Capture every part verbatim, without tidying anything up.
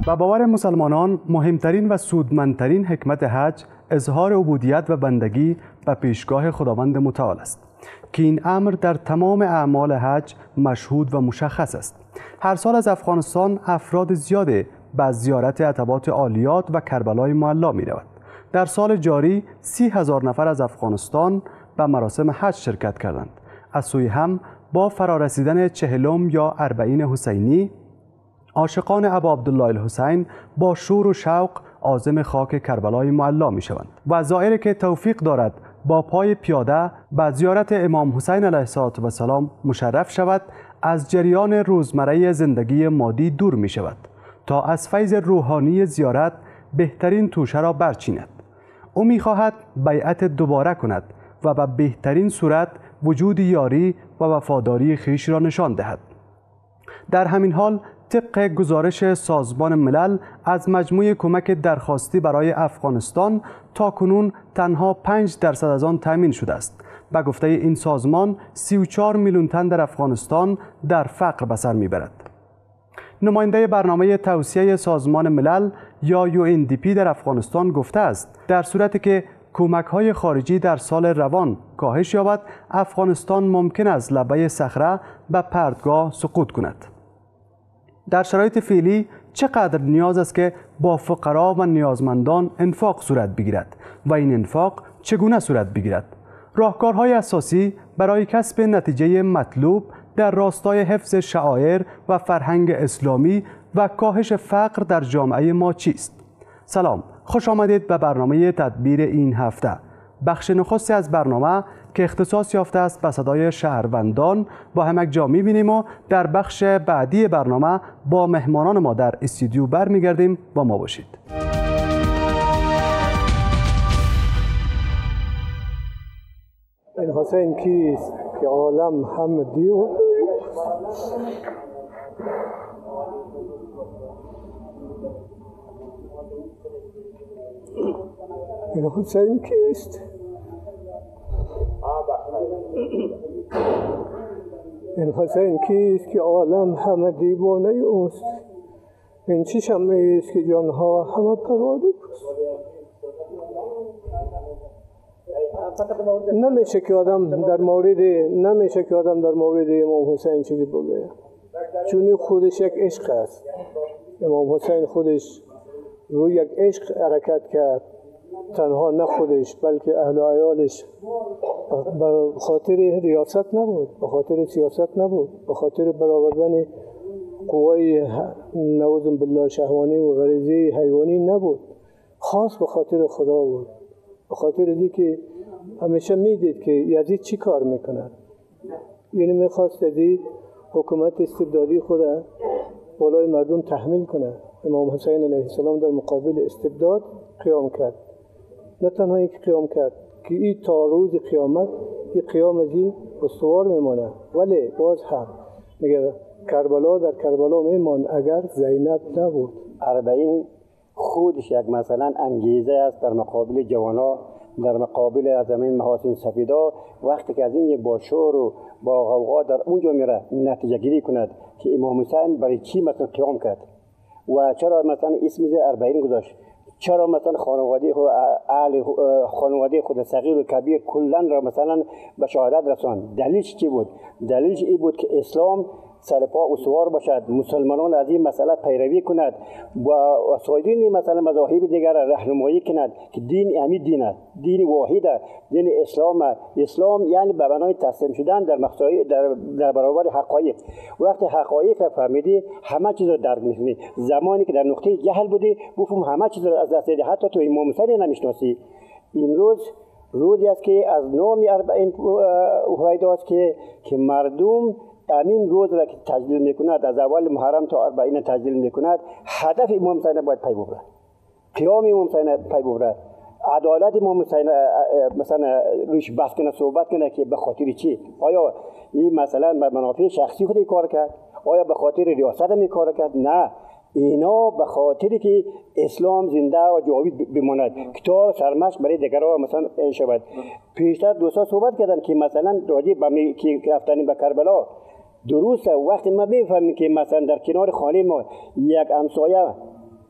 و باور مسلمانان مهمترین و سودمندترین حکمت حج اظهار عبودیت و بندگی به پیشگاه خداوند متعال است که این امر در تمام اعمال حج مشهود و مشخص است. هر سال از افغانستان افراد زیاده به زیارت عتبات عالیات و کربلای معلی می رود. در سال جاری سی هزار نفر از افغانستان به مراسم حج شرکت کردند. از سوی هم با فرارسیدن چهلم یا اربعین حسینی، عاشقان ابا عبدالله الحسین با شور و شوق عازم خاک کربلای معلی می شوند و زائری که توفیق دارد با پای پیاده به زیارت امام حسین علیه السلام مشرف شود، از جریان روزمره زندگی مادی دور می شود تا از فیض روحانی زیارت بهترین توشه را برچیند. او می خواهد بیعت دوباره کند و به بهترین صورت وجود یاری و وفاداری خویش را نشان دهد. در همین حال طبق گزارش سازمان ملل از مجموع کمک درخواستی برای افغانستان تا کنون تنها پنج درصد از آن تامین شده است. به گفته این سازمان سی و چهار میلیون تن در افغانستان در فقر به سر میبرد. نماینده برنامه توسعه سازمان ملل یا یو ان دی پی در افغانستان گفته است در صورتی که کمک‌های خارجی در سال روان کاهش یابد، افغانستان ممکن است لبه صخره به پرتگاه سقوط کند. در شرایط فعلی چقدر نیاز است که با فقرا و نیازمندان انفاق صورت بگیرد و این انفاق چگونه صورت بگیرد؟ راهکارهای اساسی برای کسب نتیجه مطلوب در راستای حفظ شعائر و فرهنگ اسلامی و کاهش فقر در جامعه ما چیست؟ سلام، خوش آمدید به برنامه تدبیر این هفته. بخش نخستی از برنامه که اختصاص یافته است به صدای شهروندان با همک جا می‌بینیم و در بخش بعدی برنامه با مهمانان ما در استودیو برمیگردیم. با ما باشید. این حسین کیست که عالم هم دیو این حسین کیست؟ این حسین کیست که عالم همه دیوانه اوست؟ این چه شمعی است که جانها همه پروانه است؟ نمیشه که آدم در مورد نمیشه که آدم در مورد امام حسین چیزی بگه، چون خودش یک عشق است. امام حسین خودش روی یک عشق حرکت کرد، تنها نه خودش بلکه اهل و عیالش. به خاطر ریاست نبود، به خاطر سیاست نبود، به خاطر برآوردن قوای نعوذ بالله شهوانی و غریزه حیوانی نبود، خاص به خاطر خدا بود. به خاطر اینکه همیشه میدید که یزید چی کار میکنه، یعنی میخواست یزید حکومت استبدادی خود بالای مردم تحمیل کنه. امام حسین علیه السلام در مقابل استبداد قیام کرد. نه تنها یک قیام کرد که این تا روز قیامت این قیام ازی استوار میمانه، ولی باز هم میگه کربلا در کربلا میمان اگر زینب نبود. اربعین خودش یک مثلا انگیزه است در مقابل جوانا، در مقابل از همین محاسن سفیدا. وقتی که از این با شور و با غوغا در اونجا میره نتیجه گیری کند که امام حسین برای چی مثلا قیام کرد و چرا مثلا اسم اربعین گذاشت، چرا مثلا خانواده خود اهل خانواده خود صغیر و کبیر کلا را مثلا به شهادت رساند. دلیلش چی بود؟ دلیلش این بود که اسلام سرپا استوار باشد، مسلمانان از این مسئله پیروی کند و سایر مثلا مذاهب دیگر را راهنمایی کند که دین امی دین است، دین واحد است، دین اسلام است. اسلام یعنی به معنای تسلیم شدن در مقصای در, در برابر حقایق. وقتی حقایق را فهمیدی همه چیز را درک می‌کنی. زمانی که در نقطه جهل بودی بفهم همه چیز را از دست دادی، حتی تو امام حسین نمی‌شناسی. امروز روزی است که از نام اربعین هویداست که که مردم امین روز را که تجلیل میکند، از اول محرم تا اربعین تجلیل میکند، هدف امام حسین باید پی ببرد، قیام امام حسین پی ببرد، عدالت امام حسین مثلا روش بحث کنه، صحبت کنه که به خاطر چی؟ آیا این مثلا به منافع شخصی خود کار کرد؟ آیا به خاطر ریاست می کار کرد؟ نه، اینا به خاطری که اسلام زنده و جاوید بماند که تا سرمشق برای دیگران مثلا شود. پیشتر دوستا صحبت کردن که مثلا راجع به که رفتن به کربلا درسته. وقتی ما میفهمیم که مثلا در کنار خانه ما یک همسایه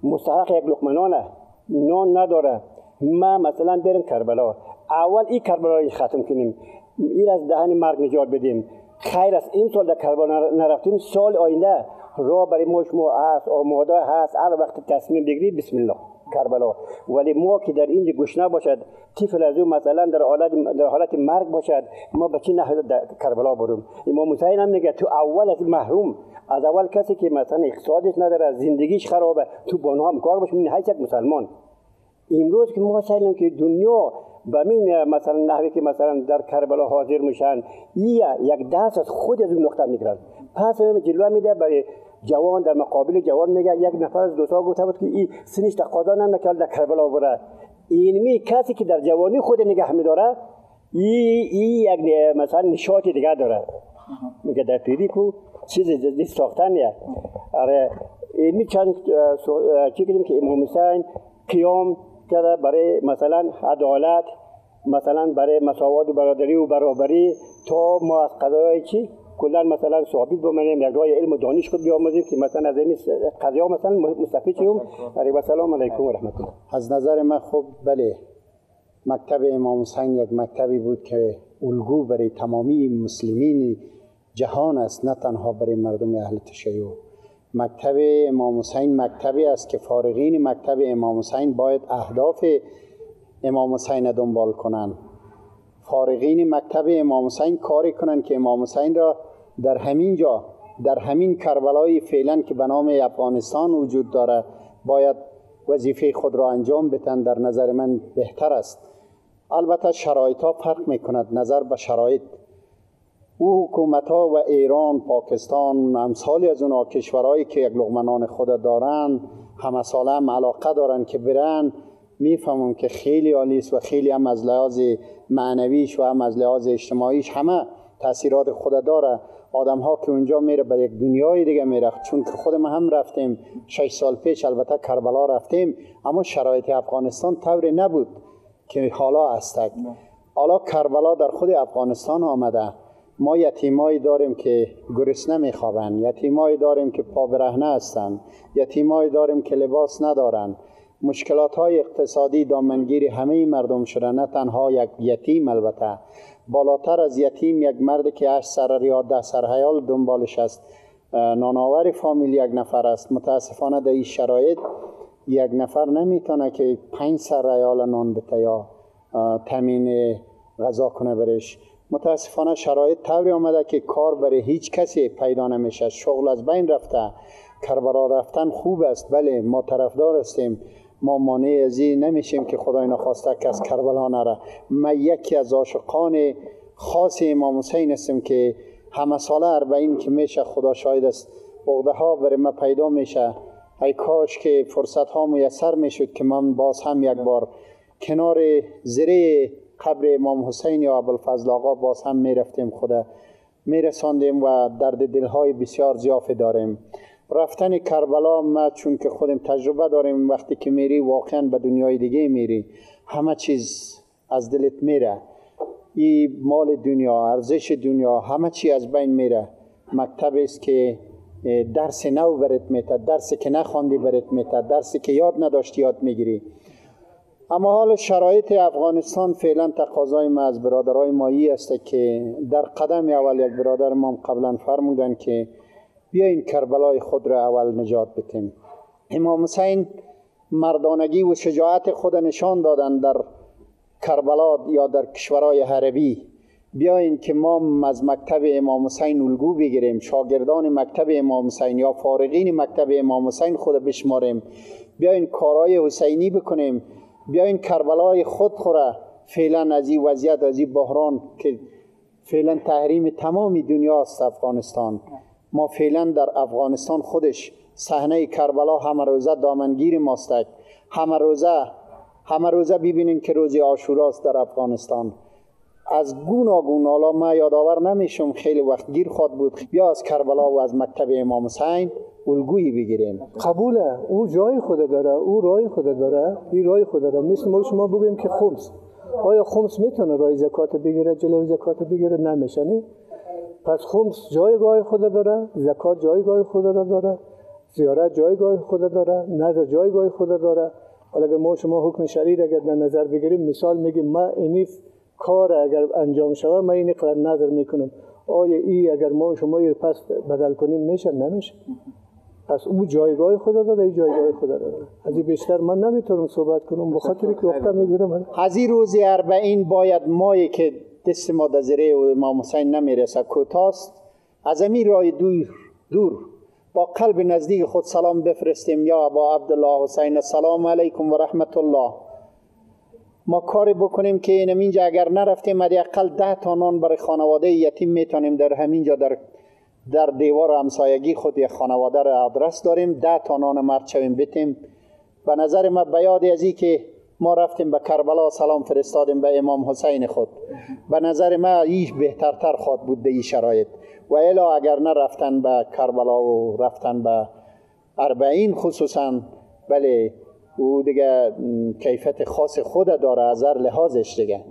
مستحق یک لقمه نانه، نان نداره. ما مثلا بریم کربلا، اول این کربلا رو ختم کنیم، این از دهن مرگ نجات بدیم. خیر است این سال در کربلا نرفتیم، سال آینده راه برای ما شما هست، آماده هست. هر وقت تصمیم بگیری بسم الله کربلا. ولی ما که در اینجا گشنه باشد، طفل از او مثلا در حالت در حالت مرگ باشد، ما به چی نحوه در کربلا بریم؟ امام حسین هم میگه تو اول از محروم، از اول کسی که مثلا اقتصادش نداره، زندگیش خرابه، تو بانها هم کار باشه، این هیچ یک مسلمان. امروز که ما سیلم که دنیا به این مثلا نحوی که مثلا در کربلا حاضر میشن، یک دست از خود از اون نقطه میگیرن، پس هم جلوه میده برای جوان، در مقابل جوان میگه یک نفر از دوستا گفته بود که این سنش تقاضا نمیکنه در کربلا بره. اینمی کسی که در جوانی خود نگه میداره، این ای یک مثلا نشاط دیگه داره. میگه در پیری کو چیز جدید ساختنیه. آره اینمی چند چی کردیم که امام حسین قیام کرده برای مثلا عدالت، مثلا برای مساوات و برادری و برابری، تا ما از قضایای چی کلا مثلا ثابت بمانیم، یک راه علم و دانش خود بیاموزیم که مثلا از این قضیه مثلا مستفید شیم. علیه السلام علیکم و رحمت الله. از نظر من خب بله، مکتب امام حسین یک مکتبی بود که الگو برای تمامی مسلمین جهان است، نه تنها برای مردم اهل تشیع. مکتب امام حسین مکتبی است که فارغین مکتب امام حسین باید اهداف امام حسین دنبال کنند. فارغین مکتب امام حسین کاری کنند که امام حسین را در همین جا، در همین کربلای فعلا که به نام افغانستان وجود داره، باید وظیفه خود را انجام بدن. در نظر من بهتر است. البته شرایط ها فرق میکند، نظر به شرایط. او حکومت ها و ایران، پاکستان، امثالی از اونها کشورهایی که یک لقمه نان خود دارن، همه ساله هم علاقه دارن که برن، میفهمم که خیلی عالی است و خیلی هم از لحاظ معنویش و هم از لحاظ اجتماعیش همه تاثیرات خود داره. آدم ها که اونجا میره به یک دنیای دیگه میره، چون که خود ما هم رفتیم شش سال پیش، البته کربلا رفتیم، اما شرایط افغانستان طوری نبود که حالا است. حالا کربلا در خود افغانستان آمده. ما یتیمایی داریم که گرسنه میخوابند، یتیمایی داریم که پا برهنه هستند، یتیمایی داریم که لباس ندارند. مشکلات های اقتصادی دامنگیر همه مردم شده، نه تنها یک یتیم. البته بالاتر از یتیم یک مرد که هشت سر یا ده سر حیال دنبالش است، نانآور فامیل یک نفر است. متاسفانه در این شرایط یک نفر نمیتونه که پنج سر حیال نان بده یا تامین غذا کنه برش. متاسفانه شرایط طوری آمده که کار برای هیچ کسی پیدا نمیشه، شغل از بین رفته. کربلا رفتن خوب است، بله ما طرفدار هستیم، ما مانع از این نمیشیم که خدای نخواسته کس کربلا نره. من یکی از عاشقان خاص امام حسین هستم که همه ساله اربعین که میشه، خدا شاهد است، عقده ها برای من پیدا میشه. ای کاش که فرصت ها میسر میشد که من باز هم یک بار کنار زره قبر امام حسین یا ابوالفضل آقا باز هم میرفتیم، خدا میرساندیم و درد دلهای بسیار زیافه داریم. رفتن کربلا ما چون که خودم تجربه داریم، وقتی که میری واقعا به دنیای دیگه میری، همه چیز از دلت میره. این مال دنیا، ارزش دنیا، همه چی از بین میره. مکتب است که درس نو برات میته، درسی که نخواندی برات میته، درسی که یاد نداشتی یاد میگیری. اما حال شرایط افغانستان فعلا تقاضای ما از برادرای مایی است که در قدم اول یک برادر ما قبلا فرمودن که بیاین کربلای خود را اول نجات بدیم. امام حسین مردانگی و شجاعت خود نشان دادن در کربلا یا در کشورهای عربی. بیاین که ما از مکتب امام حسین الگو بگیریم، شاگردان مکتب امام حسین یا فارغین مکتب امام حسین خود بشماریم، بیاین کارهای حسینی بکنیم، بیاین کربلای خود خوره فعلا از این وضعیت، از این بحران که فعلا تحریم تمامی دنیا است افغانستان. ما فعلا در افغانستان خودش صحنه کربلا همه روزه دامنگیر ماست. همه روزه همه روزه ببینین که روز عاشورا است در افغانستان. از گوناگون، حالا ما یادآور نمیشم، خیلی وقت گیر خود بود. بیا از کربلا و از مکتب امام حسین الگویی بگیریم. قبوله، او جای خود داره، او رای خود داره، این رای خود داره. مثل ما شما بگیم که خمس، آیا خمس میتونه رای زکات بگیره، جلوی زکات بگیره؟ نمیشه. نه. پس خمس جایگاه خود داره، زکات جایگاه خود را داره. زیارت جایگاه خود داره، نظر جایگاه خود داره. حالا اگر ما شما حکم شرعی اگر در نظر بگیریم، مثال میگیم ما اینی کار اگر انجام شود ما اینی قرار نظر میکنم، آیا ای اگر ما شما این پس بدل کنیم میشه؟ نمیشه. پس او جایگاه خود داره، این جایگاه خود داره. از این بیشتر من نمیتونم صحبت کنم، بخاطر که وقتا میگیرم. از این روز اربعین باید مایی که دست ما در زیر امام حسین نمیرسه کوتاست، از همین راه دور دور با قلب نزدیک خود سلام بفرستیم. یا ابا عبدالله حسین السلام علیکم و رحمت الله. ما کاری بکنیم که اینجا اگر نرفتیم حداقل ده تا نان برای خانواده یتیم میتونیم در همینجا در در دیوار همسایگی خود یک خانواده را آدرس داریم، ده تا نان مرد شویم بتیم. به نظر ما به یاد از این که ما رفتیم به کربلا سلام فرستادیم به امام حسین خود، به نظر ما ایش بهترتر خواهد بود در این شرایط. و الا اگر نرفتن به کربلا و رفتن به اربعین خصوصا، بله او دیگه کیفیت خاص خود داره از هر لحاظش دیگه.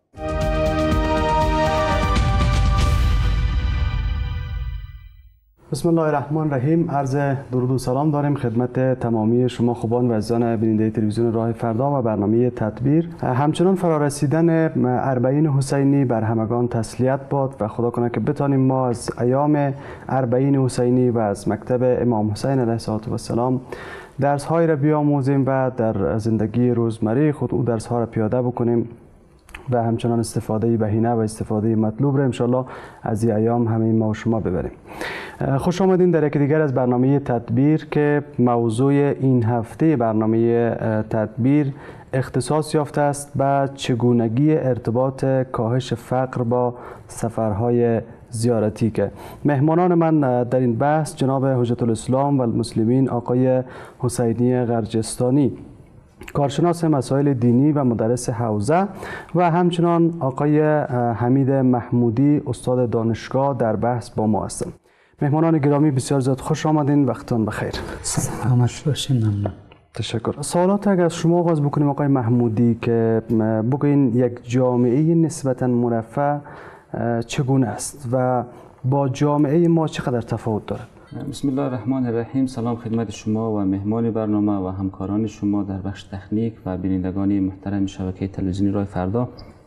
بسم الله الرحمن الرحیم. عرض درود و سلام داریم خدمت تمامی شما خوبان و عزیزان بیننده تلویزیون راه فردا و برنامه تدبیر. همچنان فرارسیدن اربعین حسینی بر همگان تسلیت باد و خدا کنه که بتانیم ما از ایام اربعین حسینی و از مکتب امام حسین علیه السلام درس های را بیاموزیم و در زندگی روزمره خود او درس ها را پیاده بکنیم و همچنان استفاده بهینه و استفاده مطلوب را انشالله از این ایام همه ما و شما ببریم. خوش آمدین در یک دیگر از برنامه تدبیر که موضوع این هفته برنامه تدبیر اختصاص یافته است به چگونگی ارتباط کاهش فقر با سفرهای زیارتی. که مهمانان من در این بحث جناب حجت الاسلام و المسلمین آقای حسینی غرجستانی، کارشناس مسائل دینی و مدرس حوزه، و همچنان آقای حمید محمودی استاد دانشگاه در بحث با ما هستند. مهمانان گرامی بسیار زیاد خوش آمدین، وقتتون بخیر. سلامت باشین. ممنون. تشکر. سوالات اگر از شما آغاز بکنیم آقای محمودی، که بگوین یک جامعه نسبتاً مرفه چگونه است و با جامعه ما چقدر تفاوت دارد؟ بسم الله الرحمن الرحیم. سلام خدمت شما و مهمان برنامه و همکاران شما در بخش تکنیک و بینندگان محترم شبکه تلویزیونی راه فردا.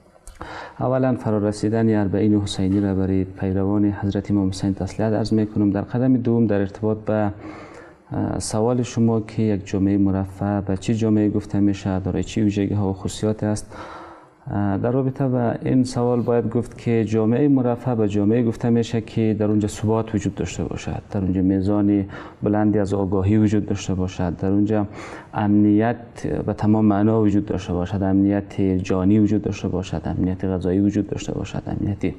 اولا فرارسیدن اربعین حسینی را برای پیروان حضرت امام حسین تسلیت عرض میکنم. در قدم دوم در ارتباط به سوال شما که یک جامعه مرفه به چه جامعه گفته میشه، دارای چه ویژگی ها و خصوصیات است، در رابطه با این سوال باید گفت که جامعه مرفه به جامعه گفته میشه که در اونجا ثبات وجود داشته باشد، در اونجا میزان بلندی از آگاهی وجود داشته باشد، در اونجا امنیت به تمام معنا وجود داشته باشد، امنیت جانی وجود داشته باشد، امنیت غذایی وجود داشته باشد، امنیت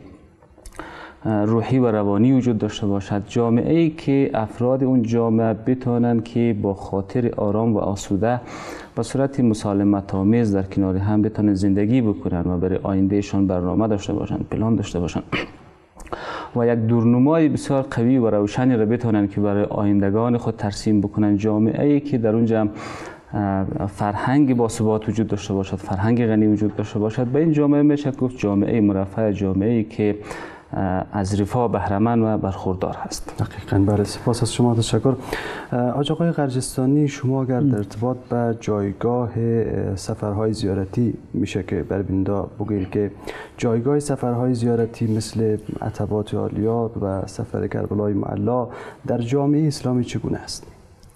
روحی و روانی وجود داشته باشد. جامعه ای که افراد اون جامعه بتوانند که با خاطر آرام و آسوده به صورت مسالمت آمیز در کنار هم بتوانند زندگی بکنند و برای آیندهشان برنامه داشته باشند، پلان داشته باشند و یک دورنمای بسیار قوی و روشنی را بتوانند که برای آیندگان خود ترسیم بکنند. جامعه ای که در اونجا فرهنگ با ثبات وجود داشته باشد، فرهنگ غنی وجود داشته باشد، به این جامعه میشه گفت جامعه مرفه، جامعه ای که از رفاه بهره‌مند و برخوردار هست. دقیقاً. بله، سپاس از شما. تشکر. آقای غرجستانی، شما اگر در ارتباط به جایگاه سفرهای زیارتی میشه که بر بیننده بگید که جایگاه سفرهای زیارتی مثل عتبات عالیات و سفر کربلای معلا در جامعه اسلامی چگونه است؟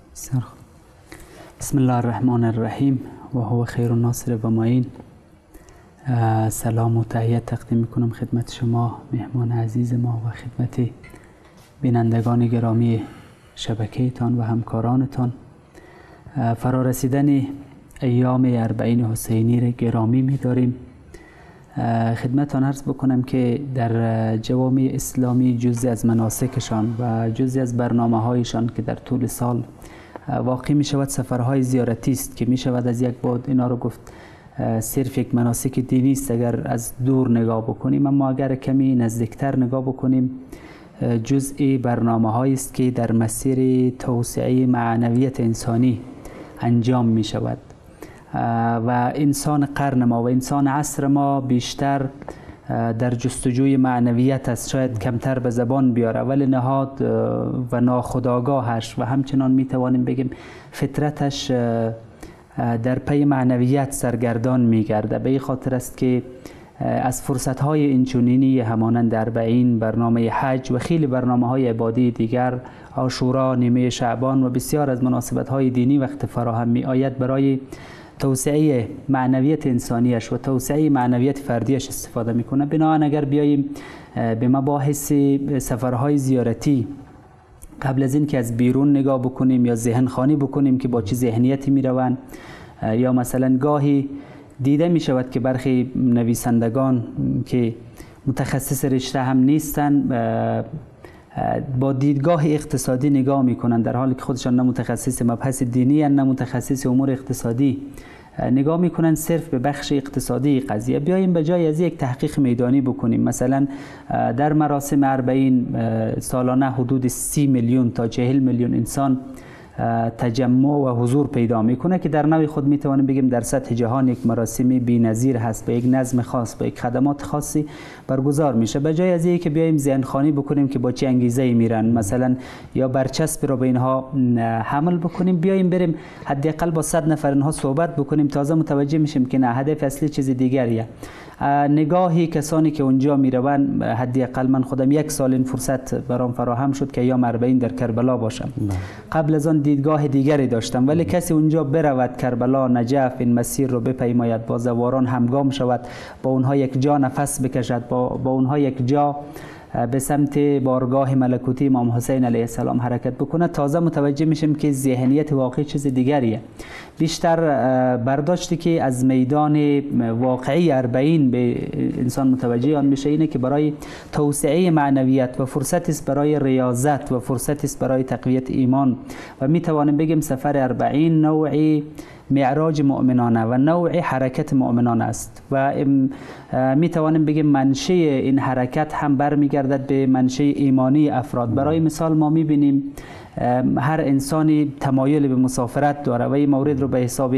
بسم الله الرحمن الرحیم و هو خیر الناصر و معین. سلام و تحیت تقدیم میکنم خدمت شما مهمان عزیز ما و خدمت بینندگان گرامی شبکه تان و همکارانتان. فرارسیدن ایام اربعین حسینی را گرامی می‌داریم. خدمتتان عرض بکنم که در جوامع اسلامی جزئی از مناسکشان و جزئی از برنامه‌هایشان که در طول سال واقع می شود سفرهای زیارتی است که می شود از یک بعد اینا رو گفت صرف یک مناسک دینی است اگر از دور نگاه بکنیم، اما اگر کمی نزدیکتر نگاه بکنیم جزئی برنامه‌هایی است که در مسیر توسعه معنویت انسانی انجام می شود و انسان قرن ما و انسان عصر ما بیشتر در جستجوی معنویت است، شاید کمتر به زبان بیاره، ولی نهاد و ناخودآگاهش و همچنان میتوانیم بگیم فطرتش در پی معنویت سرگردان میگرده. به این خاطر است که از فرصت‌های اینچنینی همانند اربعین، برنامه حج و خیلی برنامه‌های عبادی دیگر، عاشورا، نیمه شعبان و بسیار از مناسبت‌های دینی وقت فراهم می‌آید برای توسعه معنویت انسانیش و توسعه معنویت فردیش استفاده میکنه. بنابراین اگر بیاییم به مباحث سفرهای زیارتی قبل از این که از بیرون نگاه بکنیم یا ذهن خوانی بکنیم که با چه ذهنیتی میروند، یا مثلا گاهی دیده می شود که برخی نویسندگان که متخصص رشته هم نیستن با دیدگاه اقتصادی نگاه میکنن، در حالی که خودشان نه متخصص مبحث دینی هستند نه متخصص امور اقتصادی، نگاه میکنن صرف به بخش اقتصادی قضیه. بیاییم به جای از یک تحقیق میدانی بکنیم. مثلا در مراسم اربعین سالانه حدود سی میلیون تا چهل میلیون انسان تجمع و حضور پیدا میکنه که در نوع خود میتوانیم بگیم در سطح جهان یک مراسم بی‌نظیر هست، به یک نظم خاص، به یک خدمات خاصی برگزار میشه. به جای از اینکه که بیایم ذهن خوانی بکنیم که با چه انگیزه‌ای میرن مثلا یا برچسب رو به اینها حمل بکنیم، بیایم بریم حداقل با صد نفر اینها صحبت بکنیم، تازه متوجه میشیم که نه، هدف اصلی چیز دیگریه. نگاهی کسانی که اونجا میروند، حداقل من خودم یک سال این فرصت برام فراهم شد که ایام اربعین در کربلا باشم. قبل از آن دیدگاه دیگری داشتم، ولی کسی اونجا برود کربلا، نجف، این مسیر رو بپیماید، با زواران همگام شود، با اونها یک جا نفس بکشد، با, با اونها یک جا به سمت بارگاه ملکوتی امام حسین علیه السلام حرکت بکنه، تازه متوجه میشیم که ذهنیت واقعی چیز دیگریه. بیشتر برداشتی که از میدان واقعی اربعین به انسان متوجه آن میشه اینه که برای توسعه معنویت و فرصت است برای ریاضت و فرصت است برای تقویت ایمان، و میتوانیم بگیم سفر اربعین نوعی معراج مؤمنانه و نوع حرکت مؤمنانه است و می توانیم بگیم منشه این حرکت هم برمیگردد به منشه ایمانی افراد. برای مثال ما می بینیم هر انسانی تمایل به مسافرت داره و این مورد رو به حساب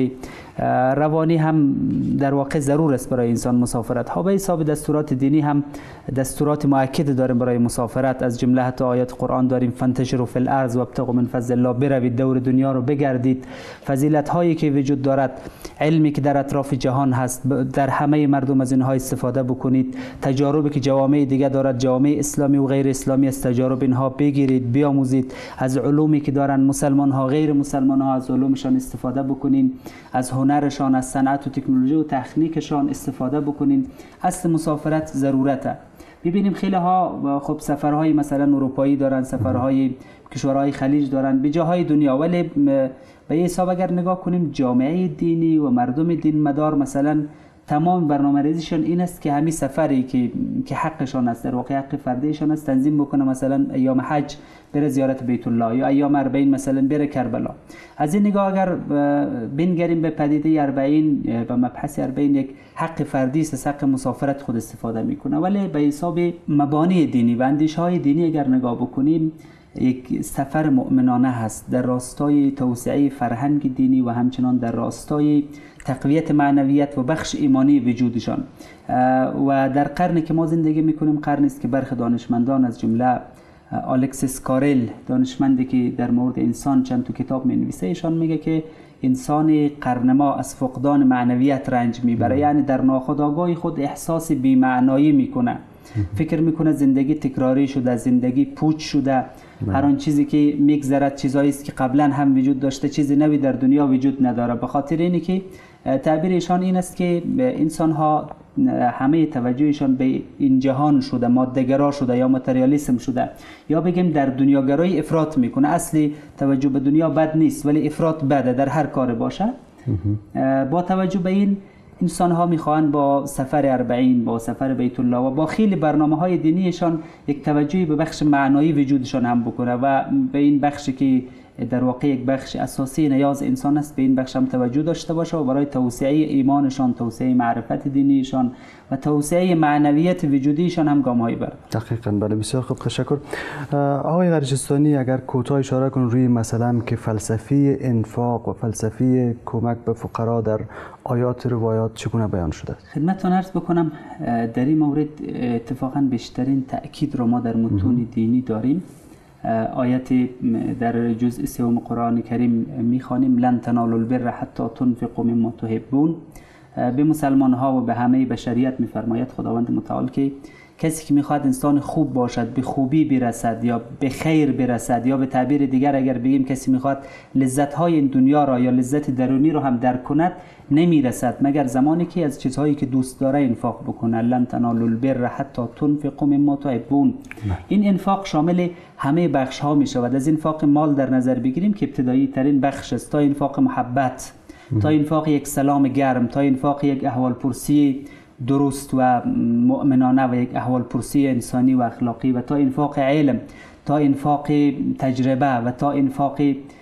روانی هم در واقع ضرور است برای انسان مسافرت ها. به حساب دستورات دینی هم دستورات مؤکد داریم برای مسافرت، از جمله حتی آیات قرآن داریم فانتشروا فی الارض وابتغوا من فضل الله، بروید دور دنیا رو بگردید. فضیلت هایی که وجود دارد، علمی که در اطراف جهان هست، در همه مردم از اینها استفاده بکنید. تجاربی که جوامع دیگه دارد، جوامع اسلامی و غیر اسلامی، از تجارب اینها بگیرید، بیاموزید. از علومی که دارن مسلمان ها غیر مسلمان ها از علومشان استفاده بکنین، از هنرشان، از صنعت و تکنولوژی و تکنیکشان استفاده بکنین. اصل مسافرت ضرورته. ببینیم خیلی ها خب سفرهای مثلا اروپایی دارن، سفرهای کشورهای خلیج دارن، به جاهای دنیا، ولی به حساب اگر نگاه کنیم جامعه دینی و مردم دین مدار مثلا تمام برنامه‌ریزیشون این است که همین سفری که که حقشان است، در واقع حق فردیشان است، تنظیم بکنه. مثلا ایام حج بره زیارت بیت الله، یا ایام اربعین مثلا بره کربلا. از این نگاه اگر بنگریم به پدیده اربعین و مبحث اربعین، یک حق فردی است، حق مسافرت خود استفاده میکنه، ولی به حساب مبانی دینی و اندیشه‌های دینی اگر نگاه بکنیم یک سفر مؤمنانه هست در راستای توسعه فرهنگ دینی و همچنان در راستای تقویت معنویت و بخش ایمانی وجودشان. و در قرنی که ما زندگی میکنیم قرنی است که برخی دانشمندان از جمله الکسیس کارل، دانشمندی که در مورد انسان چند تا کتاب می‌نویسه، ایشان میگه که انسان قرن ما از فقدان معنویت رنج میبره، یعنی در ناخودآگاه خود احساس بی‌معنایی میکنه، فکر میکنه زندگی تکراری شده، زندگی پوچ شده، هر آن چیزی که میگذرد چیزایی است که قبلا هم وجود داشته، چیزی نوی در دنیا وجود نداره. به خاطر اینه که تعبیر ایشان این است که انسان ها همه توجهشان به این جهان شده، ماده‌گرا شده یا ماتریالیسم شده، یا بگیم در دنیاگرایی افراط میکنه. اصلی توجه به دنیا بد نیست، ولی افراط بده در هر کار باشه. با توجه به این انسان ها میخواهند با سفر اربعین، با سفر بیت الله و با خیلی برنامه های دینیشان یک توجهی به بخش معنایی وجودشان هم بکنه و به این بخشی که در واقع یک بخش اساسی نیاز انسان است به این بخش هم توجه داشته باشه و برای توسعه ایمانشان، توسعه معرفت دینیشان و توسعه معنویت وجودیشان هم گام‌هایی برد. دقیقاً. بله، بسیار خوب، تشکر. آقای غرجستانی، اگر کوتاه اشاره کن روی مثلا که فلسفی انفاق و فلسفی کمک به فقرا در آیات روایات چگونه بیان شده است؟ خدمتتون عرض بکنم در این مورد اتفاقاً بیشترین تأکید را ما در متون دینی داریم. آیت در جزء سوم قرآن کریم میخوانیم لن تنالوا البر حتی تنفقوا مما تحبون. به مسلمان ها و به همه بشریت میفرماید خداوند متعال که کسی که میخواد انسان خوب باشد، به خوبی برسد یا به خیر برسد، یا به تعبیر دیگر اگر بگیم کسی میخواد لذت های این دنیا را یا لذت درونی را هم درک کند، نمیرسد مگر زمانی که از چیزهایی که دوست داره انفاق بکنه. لن تنالوا البر حتی تنفقوا مما تحبون. این انفاق شامل همه بخش ها می شود. از انفاق مال در نظر بگیریم که ابتدایی ترین بخش است، تا انفاق محبت، تا انفاق یک سلام گرم، تا انفاق یک احوال پرسی درست و مؤمنانه و یک احوال پرسی انسانی و اخلاقی، و تا انفاق علم، تا انفاق تجربه و تا انفاق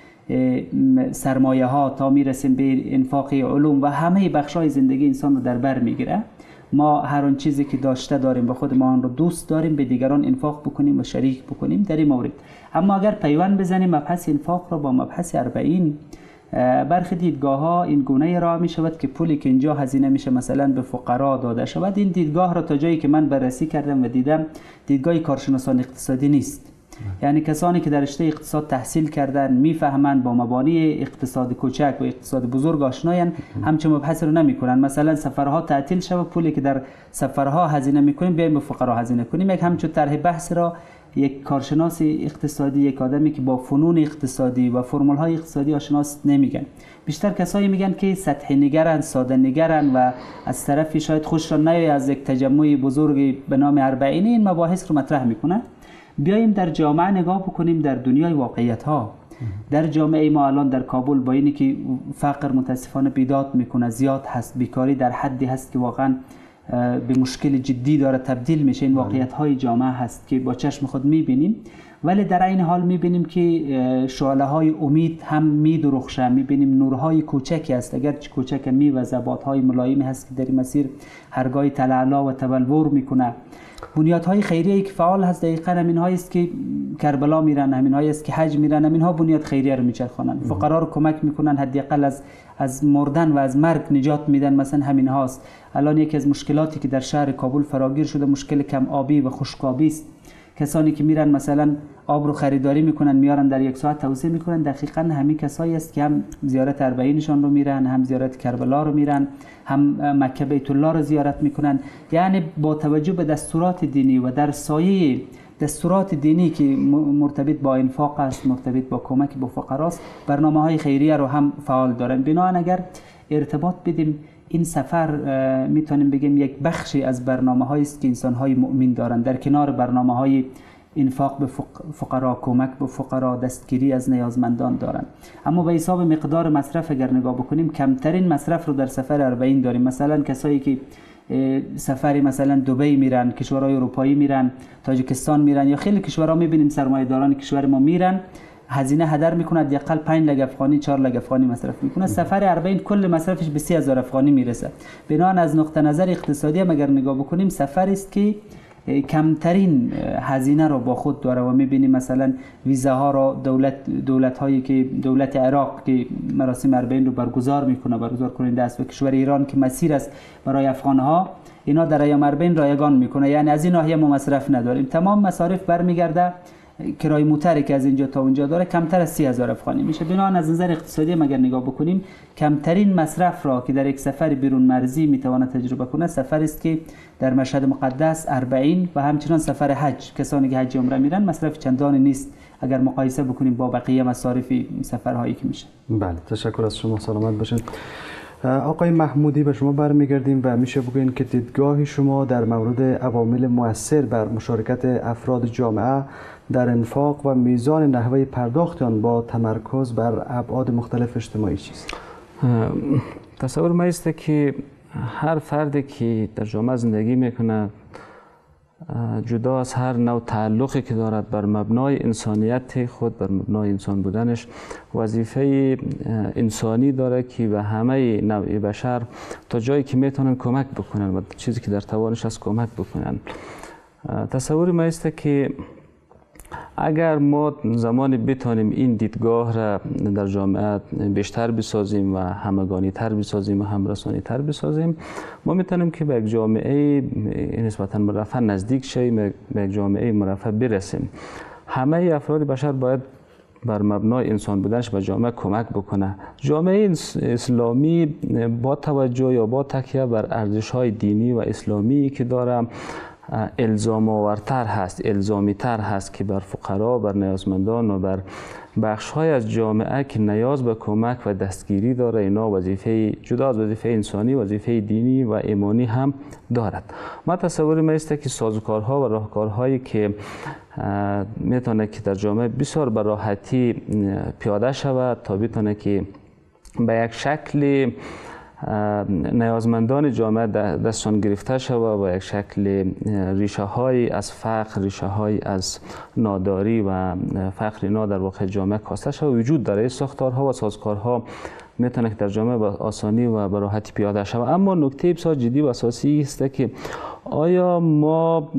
سرمایه ها، تا میرسیم به انفاق علوم و همه بخش های زندگی انسان رو در بر میگیره. ما هر آن چیزی که داشته داریم و خود ما آن رو دوست داریم به دیگران انفاق بکنیم و شریک بکنیم در این مورد. اما اگر پیوند بزنیم مبحث انفاق را با مبحث اربعین، برخی دیدگاه ها این گونه را می شود که پولی که اینجا هزینه میشه مثلا به فقرا داده شود. این دیدگاه را تا جایی که من بررسی کردم و دیدم دیدگاه کارشناسان اقتصادی نیست. یعنی کسانی که در رشته اقتصاد تحصیل کردن، میفهمند، با مبانی اقتصاد کوچک و اقتصاد بزرگ آشنایند، همچون مبحث رو نمیکنن. مثلا سفرها تعطیل شود، پولی که در سفرها هزینه میکنیم بیایم به فقرا هزینه کنیم. یک همچون طرح بحث را یک کارشناس اقتصادی، یک آدمی که با فنون اقتصادی و فرمول های اقتصادی آشناست نمیگن. بیشتر کسایی میگن که سطحی نگرن، ساده نگرن و از طرفی شاید خوش را نیاید از یک تجمع بزرگی به نام اربعین این مباحث رو مطرح میکنن. بیاییم در جامعه نگاه بکنیم، در دنیای واقعیت ها. در جامعه ما الان در کابل با اینی که فقر متاسفانه بیداد میکنه، زیاد هست، بیکاری در حدی هست که واقعا به مشکل جدی داره تبدیل میشه. این واقعیت های جامعه هست که با چشم خود میبینیم، ولی در این حال میبینیم که شعله های امید هم میدرخشه. میبینیم نورهای کوچکی است، اگرچه کوچک می و ضباط های ملایمی هست که در این مسیر هرگاهی تلعلا و تبلور میکنه. بنیادهای خیریه که فعال هست دقیقاً همین هایی است که کربلا میرن، همین هایی است که حج میرن، همین ها بنیاد خیریه رو میچرخونن، فقرا رو کمک میکنن، حداقل از از مردن و از مرگ نجات میدن. مثلا همین هاست. الان یکی از مشکلاتی که در شهر کابل فراگیر شده مشکل کم آبی و خشک آبی است. کسانی که میرن مثلا آب رو خریداری میکنن میارن در یک ساعت توزیع میکنن، دقیقاً همین کسایی است که هم زیارت اربعینشان رو میرن، هم زیارت کربلا رو میرن، هم مکه بیت الله رو زیارت میکنن. یعنی با توجه به دستورات دینی و در سایه دستورات دینی که مرتبط با انفاق است، مرتبط با کمک به فقراست، برنامه‌های خیریه رو هم فعال دارن. بنابراین اگر ارتباط بدیم، این سفر میتونیم بگیم یک بخشی از برنامه‌هایی است که انسان‌های مؤمن دارن، در کنار برنامه‌های انفاق به فقرا، کمک به فقرا، دستگیری از نیازمندان دارن. اما به حساب مقدار مصرف اگر نگاه بکنیم، کمترین مصرف رو در سفر اربعین داریم. مثلا کسایی که سفری مثلا دبی میرن، کشورهای اروپایی میرن، تاجیکستان میرن، یا خیلی کشورها میبینیم سرمایه‌داران کشور ما میرن، هزینه هدر میکنه، حداقل پنج لگ افغانی، چهار لگ افغانی مصرف میکنه. سفر اربعین کل مصرفش به سی هزار افغانی میرسه. بنابراین از نقطه نظر اقتصادی هم اگر نگاه بکنیم، سفر است که کمترین هزینه رو با خود داره و میبینیم مثلا ویزاها رو دولت دولت هایی که دولت عراق که مراسم اربعین رو برگزار میکنه، برگزار کننده است، و کشور ایران که مسیر است برای افغان ها، اینا در ایام اربعین رایگان میکنه. یعنی از این ناحیه ما مصرف نداریم. تمام مصارف برمیگرده کرای موتری که از اینجا تا اونجا داره کمتر از سی هزار افغانی میشه. بنابراین از نظر اقتصادی اگر نگاه بکنیم، کمترین مصرف را که در یک سفر بیرون مرزی میتونه تجربه کنه سفر است که در مشهد مقدس اربعین و همچنان سفر حج. کسانی که حج عمره میرن مصرف چندانی نیست اگر مقایسه بکنیم با بقیه مصارف سفرهایی که میشه. بله، تشکر از شما، سلامت باشید. آقای محمودی، به شما برمیگردیم و میشه بگوین که دیدگاه شما در مورد عوامل مؤثر بر مشارکت افراد جامعه در انفاق و میزان نحوه پرداخت آن با تمرکز بر ابعاد مختلف اجتماعی چیست؟ تصور ما است که هر فردی که در جامعه زندگی میکنه جدا از هر نوع تعلقی که دارد بر مبنای انسانیت خود، بر مبنای انسان بودنش، وظیفه انسانی داره که به همه نوع بشر تا جایی که میتونن کمک بکنن و چیزی که در توانش است کمک بکنن. تصور ما است که اگر ما زمانی بتانیم این دیدگاه را در جامعه بیشتر بسازیم و همگانی تر بسازیم و همرسانی تر بسازیم، ما میتونیم که به یک جامعه نسبتا مرفه نزدیک شویم، به یک جامعه مرفه برسیم. همه افراد بشر باید بر مبنای انسان بودنش به جامعه کمک بکنه. جامعه اسلامی با توجه یا با تکیه بر ارزش‌های دینی و اسلامی که داره الزام آورتر هست، الزامی تر هست که بر فقرا، بر نیازمندان و بر بخش های از جامعه که نیاز به کمک و دستگیری داره، اینا وظیفه جدا از وظیفه انسانی، وظیفه دینی و ایمانی هم دارد. ما تصور ما است که سازوکارها و راهکارهایی که میتونه که در جامعه بسیار به راحتی پیاده شود تا بتونه که به یک شکل نیازمندان جامعه دستان گرفته شود و یک شکل ریشه های از فقر، ریشه های از ناداری و فقر اینا در واقع جامعه کاسته شود. وجود داره ساختارها و سازوکارها میتونه که در جامعه به آسانی و به راحتی پیاده شود. اما نکته بسیار جدی و اساسی است که آیا ما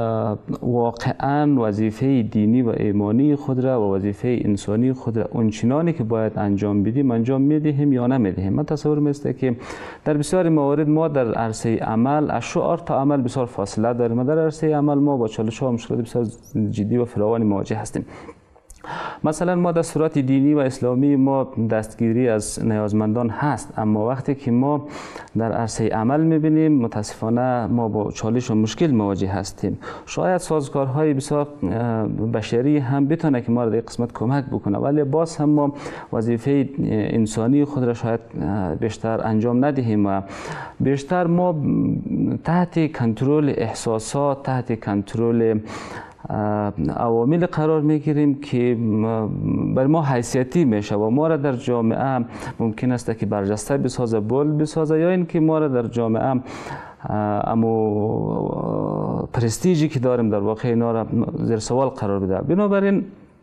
واقعا وظیفه دینی و ایمانی خود را و وظیفه انسانی خود را اونچنانی که باید انجام بدیم انجام میدهیم یا نمیدهیم؟ من تصور میسته که در بسیار موارد ما در عرصه عمل از شعار تا عمل بسیار فاصله داریم و در عرصه عمل ما با چالش‌ها و مشکلات بسیار جدی و فراوانی مواجه هستیم. مثلا ما دستورات دینی و اسلامی ما دستگیری از نیازمندان هست، اما وقتی که ما در عرصه عمل میبینیم متاسفانه ما با چالش و مشکل مواجه هستیم. شاید سازوکارهای بسیار بشری هم بتونه که ما را در قسمت کمک بکنه، ولی باز هم ما وظیفه انسانی خود را شاید بیشتر انجام ندهیم و بیشتر ما تحت کنترل احساسات، تحت کنترل عوامل قرار میگیریم که بر ما حیثیتی میشه و ما را در جامعه ممکن است که برجسته بسازه، بول بسازه، یا اینکه ما را در جامعه امو پرستیجی که داریم در واقع اینا را زیر سوال قرار بده. بنابراین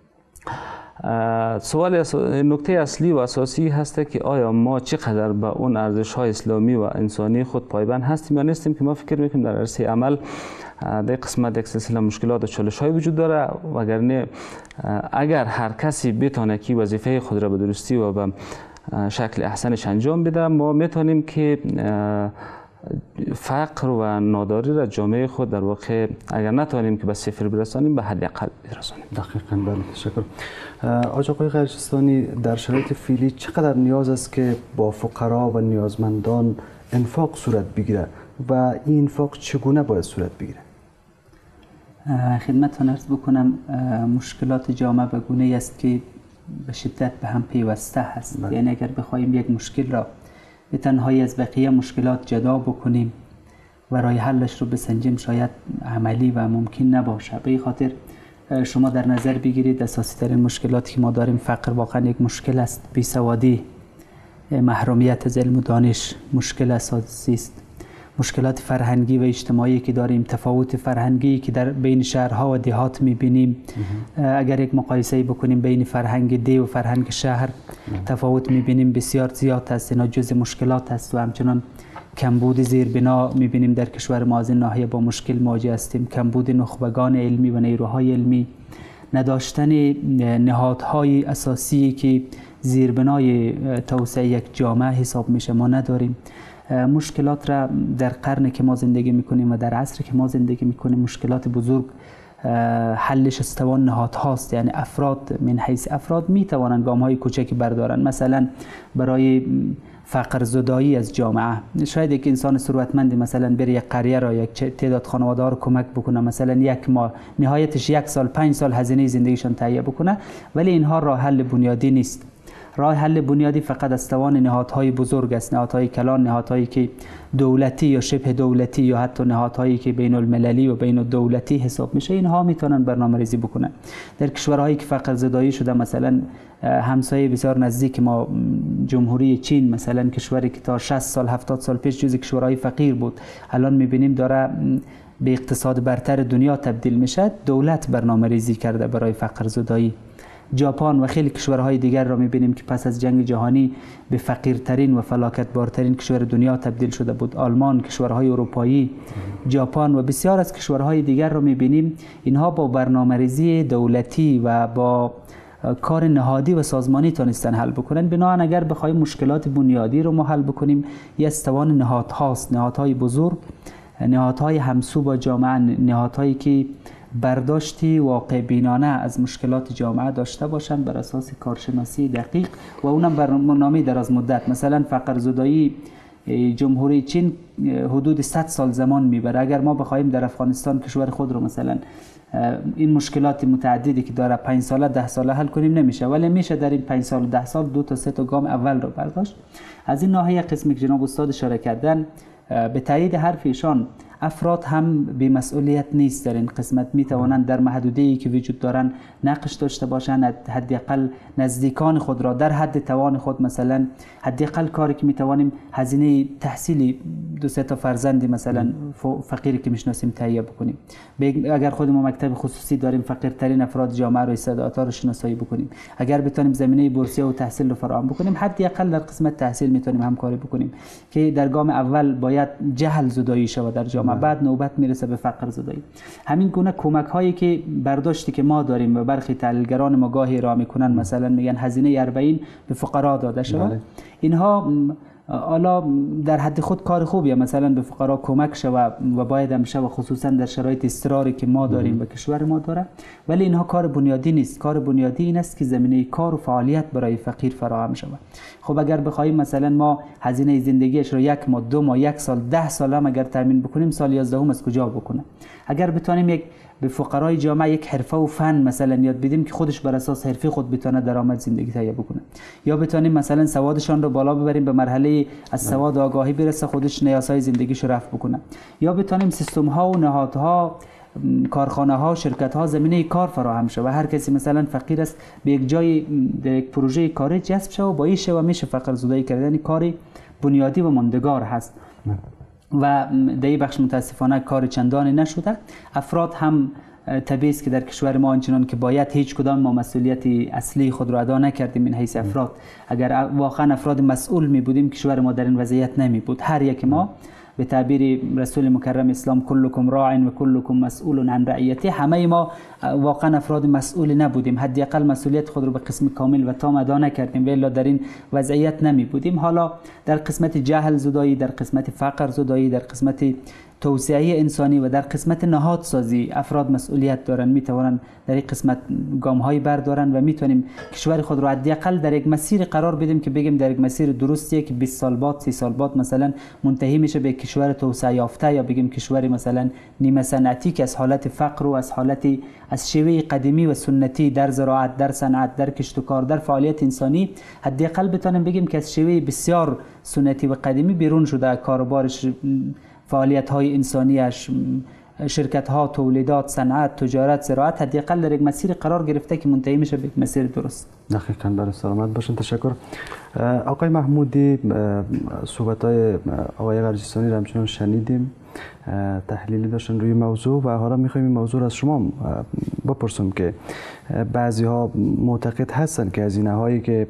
سوال نکته اصلی و اساسی هست که آیا ما چقدر به اون ارزش‌های اسلامی و انسانی خود پایبند هستیم یا نیستیم، که ما فکر میکنیم در عرصه عمل در قسمت یک سلسله مشکلات و چالش‌های وجود داره. وگرنه اگر هر کسی بتونه که وظیفه خود را به درستی و به شکل احسنش انجام بده، ما میتونیم که فقر و ناداری را جامعه خود در واقع اگر نتوانیم که به صفر برسانیم به حداقل برسانیم. دقیقاً، بله، تشکر. آج آقای غیرجستانی، در شرایط فعلی چقدر نیاز است که با فقرا و نیازمندان انفاق صورت بگیره و این انفاق چگونه باید صورت بگیره؟ خدمتتان عرض بکنم مشکلات جامعه به گونه‌ای است که به شدت به هم پیوسته هست. بله. یعنی اگر بخوایم یک مشکل را به تنهایی از بقیه مشکلات جدا بکنیم و راه حلش رو بسنجیم شاید عملی و ممکن نباشه. به این خاطر شما در نظر بگیرید اساسی ترین مشکلاتی که ما داریم فقر واقعا یک مشکل است، بیسوادی، محرومیت از علم و دانش مشکل اساسی است، مشکلات فرهنگی و اجتماعی که داریم، تفاوت فرهنگی که در بین شهرها و دهات می‌بینیم. اگر یک مقایسه بکنیم بین فرهنگ ده و فرهنگ شهر تفاوت می‌بینیم بسیار زیاد است. اینا جزء مشکلات است و همچنان کمبود زیربنا می‌بینیم در کشور ما از این ناحیه با مشکل مواجه هستیم. کمبود نخبگان علمی و نیروهای علمی، نداشتن نهادهای اساسی که زیربنای توسعه یک جامعه حساب میشه ما نداریم. مشکلات را در قرن که ما زندگی میکنیم و در عصر که ما زندگی میکنیم مشکلات بزرگ حلش از توان نهادهاست. یعنی افراد من حیث افراد میتوانند گام های کوچکی بردارن. مثلا برای فقر زدایی از جامعه شاید یک انسان ثروتمندی مثلا بره یک قریه را یک تعداد خانواده ها رو کمک بکنه، مثلا یک ماه نهایتش یک سال پنج سال هزینه زندگیشان تهیه بکنه، ولی اینها راه حل بنیادی نیست. راه حل بنیادی فقط از توان نهادهای بزرگ است، نهادهای کلان، نهادهایی که دولتی یا شبه دولتی یا حتی نهادهایی که بین المللی و بین الدولتی حساب میشه، اینها میتونن برنامه‌ریزی بکنن. در کشورهایی که فقر زدایی شده، مثلا همسایه بسیار نزدیک ما جمهوری چین، مثلا کشوری که تا شصت سال هفتاد سال پیش جزو کشورهای فقیر بود، الان میبینیم داره به اقتصاد برتر دنیا تبدیل میشه، دولت برنامه ریزی کرده برای فقر زدایی. ژاپن و خیلی کشورهای دیگر را میبینیم که پس از جنگ جهانی به فقیرترین و فلاکتبارترین کشور دنیا تبدیل شده بود. آلمان، کشورهای اروپایی، ژاپن و بسیار از کشورهای دیگر را میبینیم اینها با برنامه‌ریزی دولتی و با کار نهادی و سازمانی تونستن حل بکنن. بنابراین اگر بخوایم مشکلات بنیادی رو ما حل بکنیم، یه از توان نهادهاست، نهادهای بزرگ، نهادهای همسو با جامعه، نهادهایی که برداشتی واقع بینانه از مشکلات جامعه داشته باشند بر اساس کارشناسی دقیق و اونم برنامه دراز مدت. مثلا فقر زدایی جمهوری چین حدود صد سال زمان میبره. اگر ما بخوایم در افغانستان کشور خود رو مثلا این مشکلات متعددی که داره پنج ساله ده ساله حل کنیم نمیشه، ولی میشه در این پنج سال ده سال دو تا سه تا گام اول رو برداشت. از این ناحیه قسمی که جناب استاد اشاره کردن، به تایید حرف ایشان، افراد هم بی مسئولیت نیست در این قسمت. می توانند در محدوده‌ای که وجود دارند نقش داشته باشند، حداقل نزدیکان خود را در حد توان خود، مثلا حداقل کاری که می توانیم هزینه تحصیلی دو سه تا فرزندی مثلا فقیری که میشناسیم تهیه بکنیم. اگر خود ما مکتب خصوصی داریم، فقیرترین افراد جامعه رو استعدادها رو شناسایی بکنیم. اگر بتونیم زمینه بورسیه و تحصیل رو فراهم بکنیم، حداقل در قسمت تحصیل میتونیم همکاری بکنیم که در گام اول باید جهل زدایی شود در جامعه، بعد نوبت میرسه به فقر زدایی. همین گونه کمک هایی که برداشتی که ما داریم و برخی تحلیلگران ما گاهی ارائه میکنن، مثلا میگن هزینه اربعین به فقرا داده شود، اینها حالا در حد خود کار خوبیه، مثلا به فقرا کمک شود و باید هم شود، خصوصا در شرایط اضطراری که ما داریم و کشور ما داره، ولی اینها کار بنیادی نیست. کار بنیادی این است که زمینه کار و فعالیت برای فقیر فراهم شود. خب اگر بخوایم مثلا ما هزینه زندگیش رو یک ماه، دو ماه، یک سال، ده سال هم اگر تامین بکنیم، سال یازدهم از کجا بکنه؟ اگر بتونیم یک به فقرای جامعه یک حرفه و فن مثلا یاد بدیم که خودش بر اساس حرفه خود بتونه درآمد زندگی تهیه بکنه، یا بتونیم مثلا سوادشان رو بالا ببریم به مرحله از سواد آگاهی برسه، خودش نیازهای زندگیش رو رفع بکنه، یا بتونیم سیستم ها و نهادها، کارخانه ها، شرکت ها زمینه کار فراهم شه و هر کسی مثلا فقیر است به یک جای در یک پروژه کاری جذب شه و با این و میشه فقر زدایی کردن کاری بنیادی و ماندگار هست. و در این بخش متاسفانه کار چندانی نشده. افراد هم طبیعی است که در کشور ما آنچنان که باید هیچ کدام ما مسئولیت اصلی خود را ادا نکردیم من حیث افراد. اگر واقعا افراد مسئول می بودیم کشور ما در این وضعیت نمی بود. هر یک ما به تعبیر رسول مکرم اسلام کلکم راع و کلکم مسئول عن رعیته، همه ما واقعا افراد مسئول نبودیم، حداقل مسئولیت خود رو به قسم کامل و تام ادا نکردیم، ولی در این وضعیت نمی بودیم. حالا در قسمت جهل زدایی، در قسمت فقر زدایی، در قسمت توسعه انسانی و در قسمت نهادسازی افراد مسئولیت دارن، میتوانند در این قسمت گام های بردارن و میتونیم کشور خود رو حداقل در یک مسیر قرار بدیم که بگیم در یک مسیر درستیه که بیست سال بعد، سی سال بعد مثلا منتهی میشه به کشور توسعه یافته، یا بگیم کشور مثلا نیمه صنعتی که از حالت فقر و از حالت از شیوه قدیمی و سنتی در زراعت، در صنعت، در کشت و کار، در فعالیت انسانی حداقل بتونیم بگیم که از شیوه بسیار سنتی و قدیمی بیرون شده، کاروبارش، فعالیت های انسانیش، شرکت ها، تولیدات، صنعت، تجارت، زراعت حداقل در یک مسیر قرار گرفته که منتهی میشه به مسیر درست. دقیقاً. برای سلامت باشین. تشکر. آقای محمودی، صحبت های آقای غرجستانی را همچنان شنیدیم، تحلیلی داشتن روی موضوع و حالا میخوایم این موضوع را از شما بپرسم که بعضی ها معتقد هستن که هزینه هایی که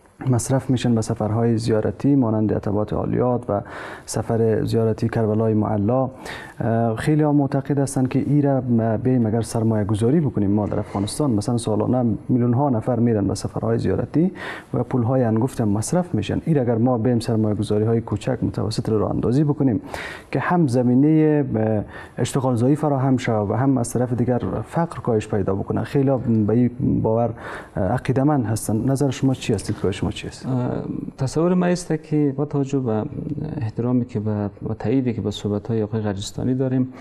مصرف میشن به سفرهای زیارتی مانند عتبات عالیات و سفر زیارتی کربلای معلا، خیلی ها معتقد هستند که این را بیاییم اگر سرمایه گذاری بکنیم ما در افغانستان، مثلا سالانه میلیون ها نفر میرن به سفرهای زیارتی و پول های انگفت مصرف میشن، این اگر ما بیاییم سرمایه گذاری های کوچک متوسط را اندازی بکنیم که هم زمینه اشتغال زایی فراهم شود و هم از طرف دیگر فقر کاهش پیدا بکنه، خیلی ها به این باور عقیده‌مند هستن. نظر شما چی است؟ که شما چی است؟ تصور ما است که با توجه به احترامی که و تاییدی که به صحبت‌های آقای غرجستانی داریم،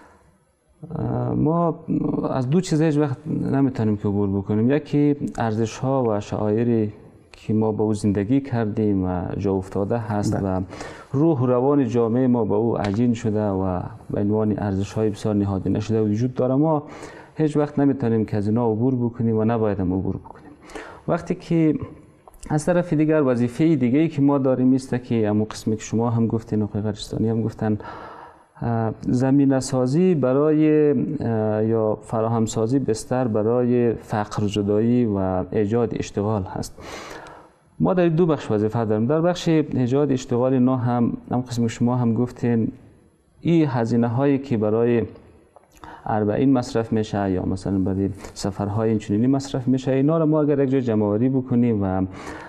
ما از دو چیز هیچ وقت نمیتونیم که عبور بکنیم. یکی ارزش‌ها و شعائری که ما با او زندگی کردیم و جا افتاده هست و روح و روان جامعه ما با او عجین شده و به عنوان ارزش‌های بسیار نهادینه شده وجود داره. ما هیچ وقت نمیتونیم که از اینا عبور بکنیم و نباید هم عبور بکنیم. وقتی که از طرف دیگر وظیفه دیگه‌ای که ما داریم است که همون قسمی که شما هم گفتین، آقای غرجستانی هم گفتن، زمینه سازی برای یا فراهم سازی بستر برای فقر زدایی و ایجاد اشتغال هست. ما در دو بخش وظیفه داریم. در بخش ایجاد اشتغال اینا هم هم قسم شما هم گفتین این هزینه هایی که برای اربعین مصرف میشه یا مثلا برای سفرهای اینچنینی مصرف میشه، اینا رو ما اگر یک جای جمع آوری بکنیم و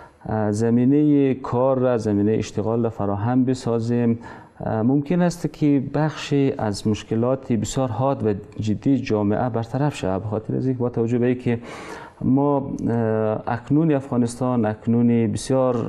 زمینه کار را، زمینه اشتغال را فراهم بسازیم، ممکن است که بخشی از مشکلات بسیار حاد و جدی جامعه برطرف شود. به خاطر از اینکه با توجه به اینکه ما اکنون افغانستان اکنون بسیار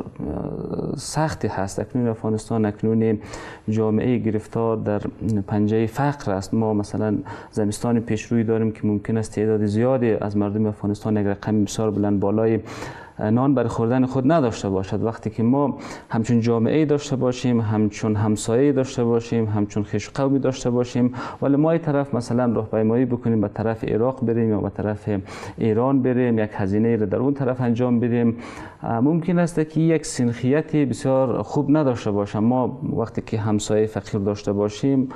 سختی هست، اکنون افغانستان اکنون جامعه گرفتار در پنجه فقر است. ما مثلا زمستان پیشروی داریم که ممکن است تعداد زیادی از مردم افغانستان یک رقم بسیار بلند بالای نان برای خوردن خود نداشته باشد. وقتی که ما همچون جامعه داشته باشیم، همچون همسایه داشته باشیم، همچون خویش قومی داشته باشیم، ولی ما این طرف مثلا راهپیمایی بکنیم به طرف عراق بریم یا به طرف ایران بریم، یک هزینه را در اون طرف انجام بدیم، ممکن است که یک سنخیت بسیار خوب نداشته باشیم. ما وقتی که همسایه فقیر داشته باشیم،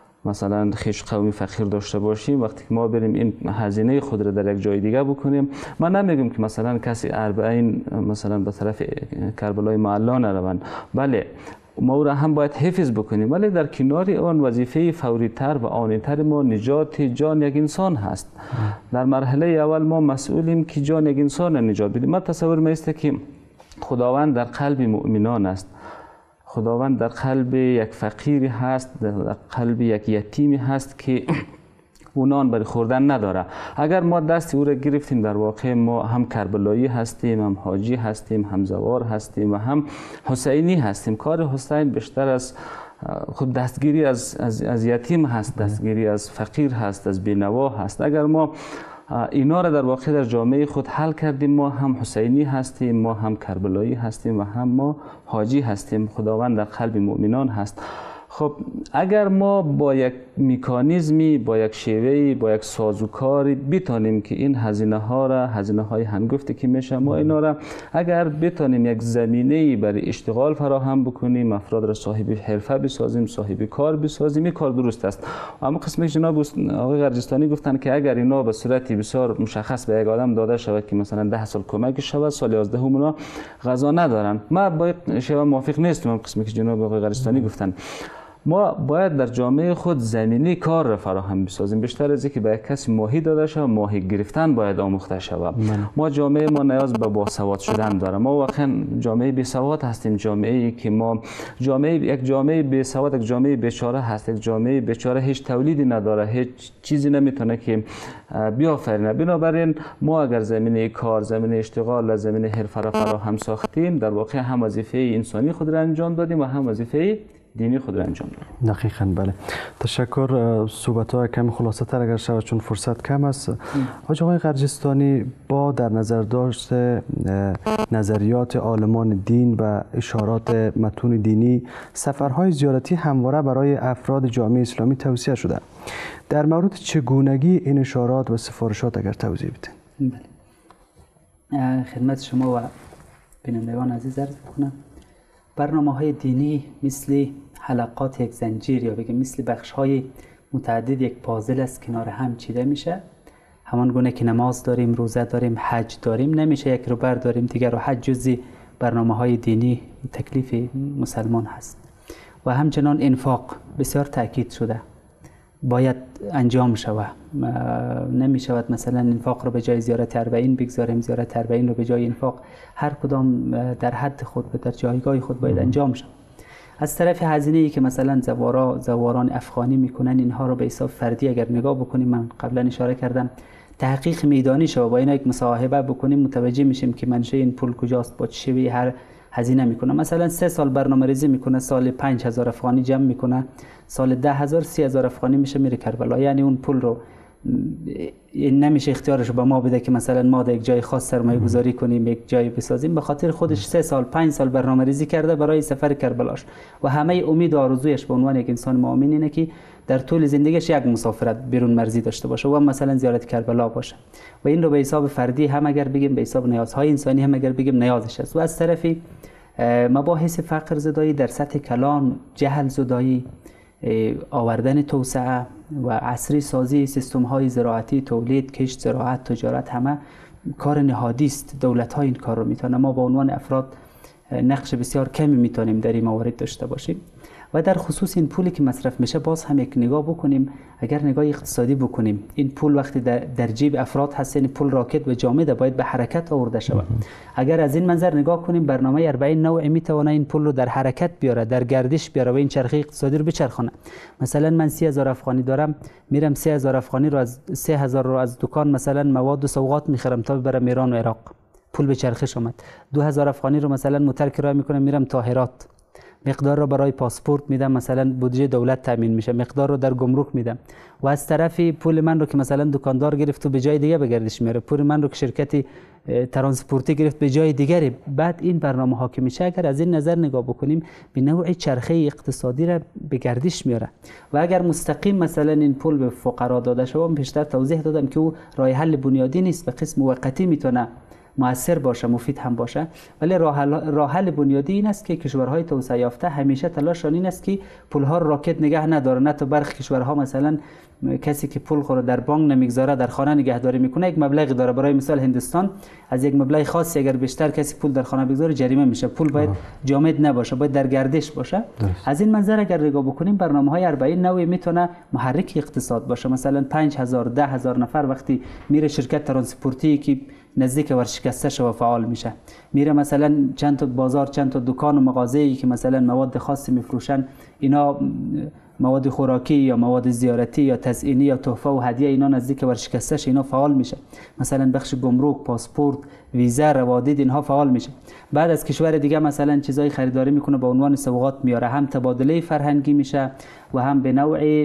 مثلا خویش قومی فقیر داشته باشیم، وقتی که ما بریم این هزینه خود را در یک جای دیگه بکنیم، من نمیگم که مثلا کسی اربعین مثلا به طرف کربلای معلا نروند، بله ما او را هم باید حفظ بکنیم، ولی در کنار آن وظیفه فوری تر و آنی تر ما نجات جان یک انسان هست. در مرحله اول ما مسئولیم که جان یک انسان را نجات بدیم. من تصور میسته که خداوند در قلب مؤمنان است، خداوند در قلب یک فقیری هست، در قلب یک یتیمی هست که اونان برای خوردن نداره. اگر ما دست او را گرفتیم، در واقع ما هم کربلایی هستیم، هم حاجی هستیم، هم زوار هستیم و هم حسینی هستیم. کار حسین بیشتر از خود دستگیری از, از, از یتیم هست، دستگیری از فقیر هست، از بینوا هست. اگر ما اینا را در واقع در جامعه خود حل کردیم، ما هم حسینی هستیم، ما هم کربلایی هستیم و هم ما حاجی هستیم. خداوند در قلب مؤمنان هست. خب اگر ما با یک مکانیزمی، با یک شیوهی، با یک سازوکاری بتانیم که این هزینه ها را، هزینه های هنگفتی که میشه، ما اینا را اگر بتانیم یک زمینه برای اشتغال فراهم بکنیم، افراد را صاحب حرفه بسازیم، صاحب کار بسازیم، این کار درست است. اما قسمی که جناب آقای غرجستانی گفتن که اگر اینا به صورتی بسیار مشخص به یک آدم داده شود که مثلا ده سال کمک شود، سال یازده اونا غذا ندارن، ما با شیوه موافق نیستم. قسمی که جناب آقای غرجستانی گفتن ما باید در جامعه خود زمینه کار را فراهم بسازیم. بیشتر از اینکه به یک کسی ماهی داده شود، ماهی گرفتن باید آموخته شود. ما جامعه ما نیاز به باسواد شدن داره. ما واقعا جامعه بیسواد هستیم، جامعه ای که ما جامعه یک جامعه بیسواد، یک جامعه بیچاره هست، یک جامعه بیچاره هیچ تولیدی نداره، هیچ چیزی نمیتونه که بیافرینه. بنابراین ما اگر زمینه کار، زمینه اشتغال، زمینه حرفه را فراهم ساختیم، در واقع هم وظیفه انسانی خود را انجام دادیم و هم وظیفه دینی خود را انجام دادیم. دقیقاً بله. تشکر. صحبت های کمی خلاصه تر اگر شود چون فرصت کم است. حاج آقای غرجستانی، با در نظر داشت نظریات عالمان دین و اشارات متون دینی، سفرهای زیارتی همواره برای افراد جامعه اسلامی توصیه شده. در مورد چگونگی این اشارات و سفارشات اگر توضیح بدین. بله. خدمت شما و بینندگان عزیز عرض می‌کنم. برنامه های دینی مثل حلقات یک زنجیر یا بگیم مثل بخش های متعدد یک پازل است، کنار هم چیده میشه. همان گونه که نماز داریم، روزه داریم، حج داریم، نمیشه یک رو برداریم دیگر. و حج جزی برنامه های دینی تکلیف مسلمان هست. و همچنان انفاق بسیار تاکید شده باید انجام شود. نمی شود مثلا انفاق رو به جای زیارت اربعین بگذاریم، زیارت اربعین رو به جای انفاق. هر کدام در حد خود و در جایگاه خود باید انجام شود. از طرف هزینه‌ای که مثلا زوارا زواران افغانی میکنن، اینها رو به حساب فردی اگر نگاه بکنیم، من قبلا اشاره کردم تحقیق میدانی شو با اینا یک مصاحبه بکنیم، متوجه میشیم که منشه این پول کجاست، با چه شیوهی هر هزینه میکنه. مثلا سه سال برنامه ریزی میکنه، سال پنج هزار افغانی جمع میکنه، سال ده هزار سی هزار افغانی میشه میره کربلا. یعنی اون پول رو این نمیشه اختیارش به ما بده که مثلا ما در یک جای خاص سرمایه گذاری کنیم، یک جای بسازیم. به خاطر خودش سه سال پنج سال برنامه ریزی کرده برای سفر کربلاش و همه امید و آرزویش به عنوان یک انسان مؤمن اینه که در طول زندگیش یک مسافرت بیرون مرزی داشته باشه و مثلا زیارت کربلا باشه. و این رو به حساب فردی هم اگر بگیم، به حساب نیازهای انسانی هم اگر بگیم، نیازش است. و از طرفی مباحث فقر زدایی در سطح کلان، جهل زدایی، آوردن توسعه و عصری سازی سیستم های زراعتی، تولید، کشت، زراعت، تجارت، همه کار نهادی است. دولت ها این کار رو میتونه. ما با عنوان افراد نقش بسیار کمی میتونیم در این موارد داشته باشیم. و در خصوص این پولی که مصرف میشه باز هم یک نگاه بکنیم. اگر نگاه اقتصادی بکنیم، این پول وقتی در, در جیب افراد هست، این پول راکت و جامد باید به حرکت آورده شود. اگر از این منظر نگاه کنیم، برنامه اربعین نوع میتونه این پول رو در حرکت بیاره، در گردش بیاره و این چرخه اقتصادی رو بچرخونه. مثلا من سی هزار افغانی دارم، میرم سه هزار افغانی رو از سه هزار رو از دکان مثلا مواد و سوغات میخرم تا برم ایران و عراق، پول به چرخش آمد. دو هزار افغانی رو مثلا موتر کرایه میکنم میرم تا هرات، مقدار رو برای پاسپورت میدم، مثلا بودجه دولت تامین میشه، مقدار رو در گمرک میدم. و از طرفی پول من رو که مثلا دکاندار گرفت و به جای دیگه به گردش میاره، پول من رو که شرکتی ترانسپورتی گرفت به جای دیگری. بعد این برنامه ها که میشه، اگر از این نظر نگاه بکنیم، به نوع چرخه اقتصادی را به گردش میاره. و اگر مستقیم مثلا این پول به فقرا داده شود، پیشتر توضیح دادم که او راه حل بنیادی نیست، به قسم موقتی میتونه مؤثر باشه، مفید هم باشه، ولی راه حل بنیادی این است که کشورهای توسعه یافته همیشه تلاششان این است که پولها را راکت نگه نداره. نه تا برخی کشورها مثلا کسی که پول خود در بانک نمیگذاره در خانه نگهداری میکنه، یک مبلغی داره. برای مثال هندوستان از یک مبلغ خاصی اگر بیشتر کسی پول در خانه بگذاره جریمه میشه. پول باید جامد نباشه، باید در گردش باشه. از این منظر اگر نگاه بکنیم، برنامه‌های اربعین نوعی میتونه محرک اقتصاد باشه. مثلا پنج هزار ده هزار نفر وقتی میره شرکت ترانسپورتی که نزدیک ورشکسته شو فعال میشه، میره مثلا چند تا بازار، چند تا دکان و مغازه‌ای که مثلا مواد خاصی میفروشن، اینا مواد خوراکی یا مواد زیارتی یا تزئینی یا تحفه و هدیه، اینا نزدیک ورشکسته‌اش اینا فعال میشه. مثلا بخش گمرک، پاسپورت، ویزا، روادید، اینها فعال میشه. بعد از کشور دیگه مثلا چیزای خریداری میکنه به عنوان سوغات میاره، هم تبادله فرهنگی میشه و هم به نوع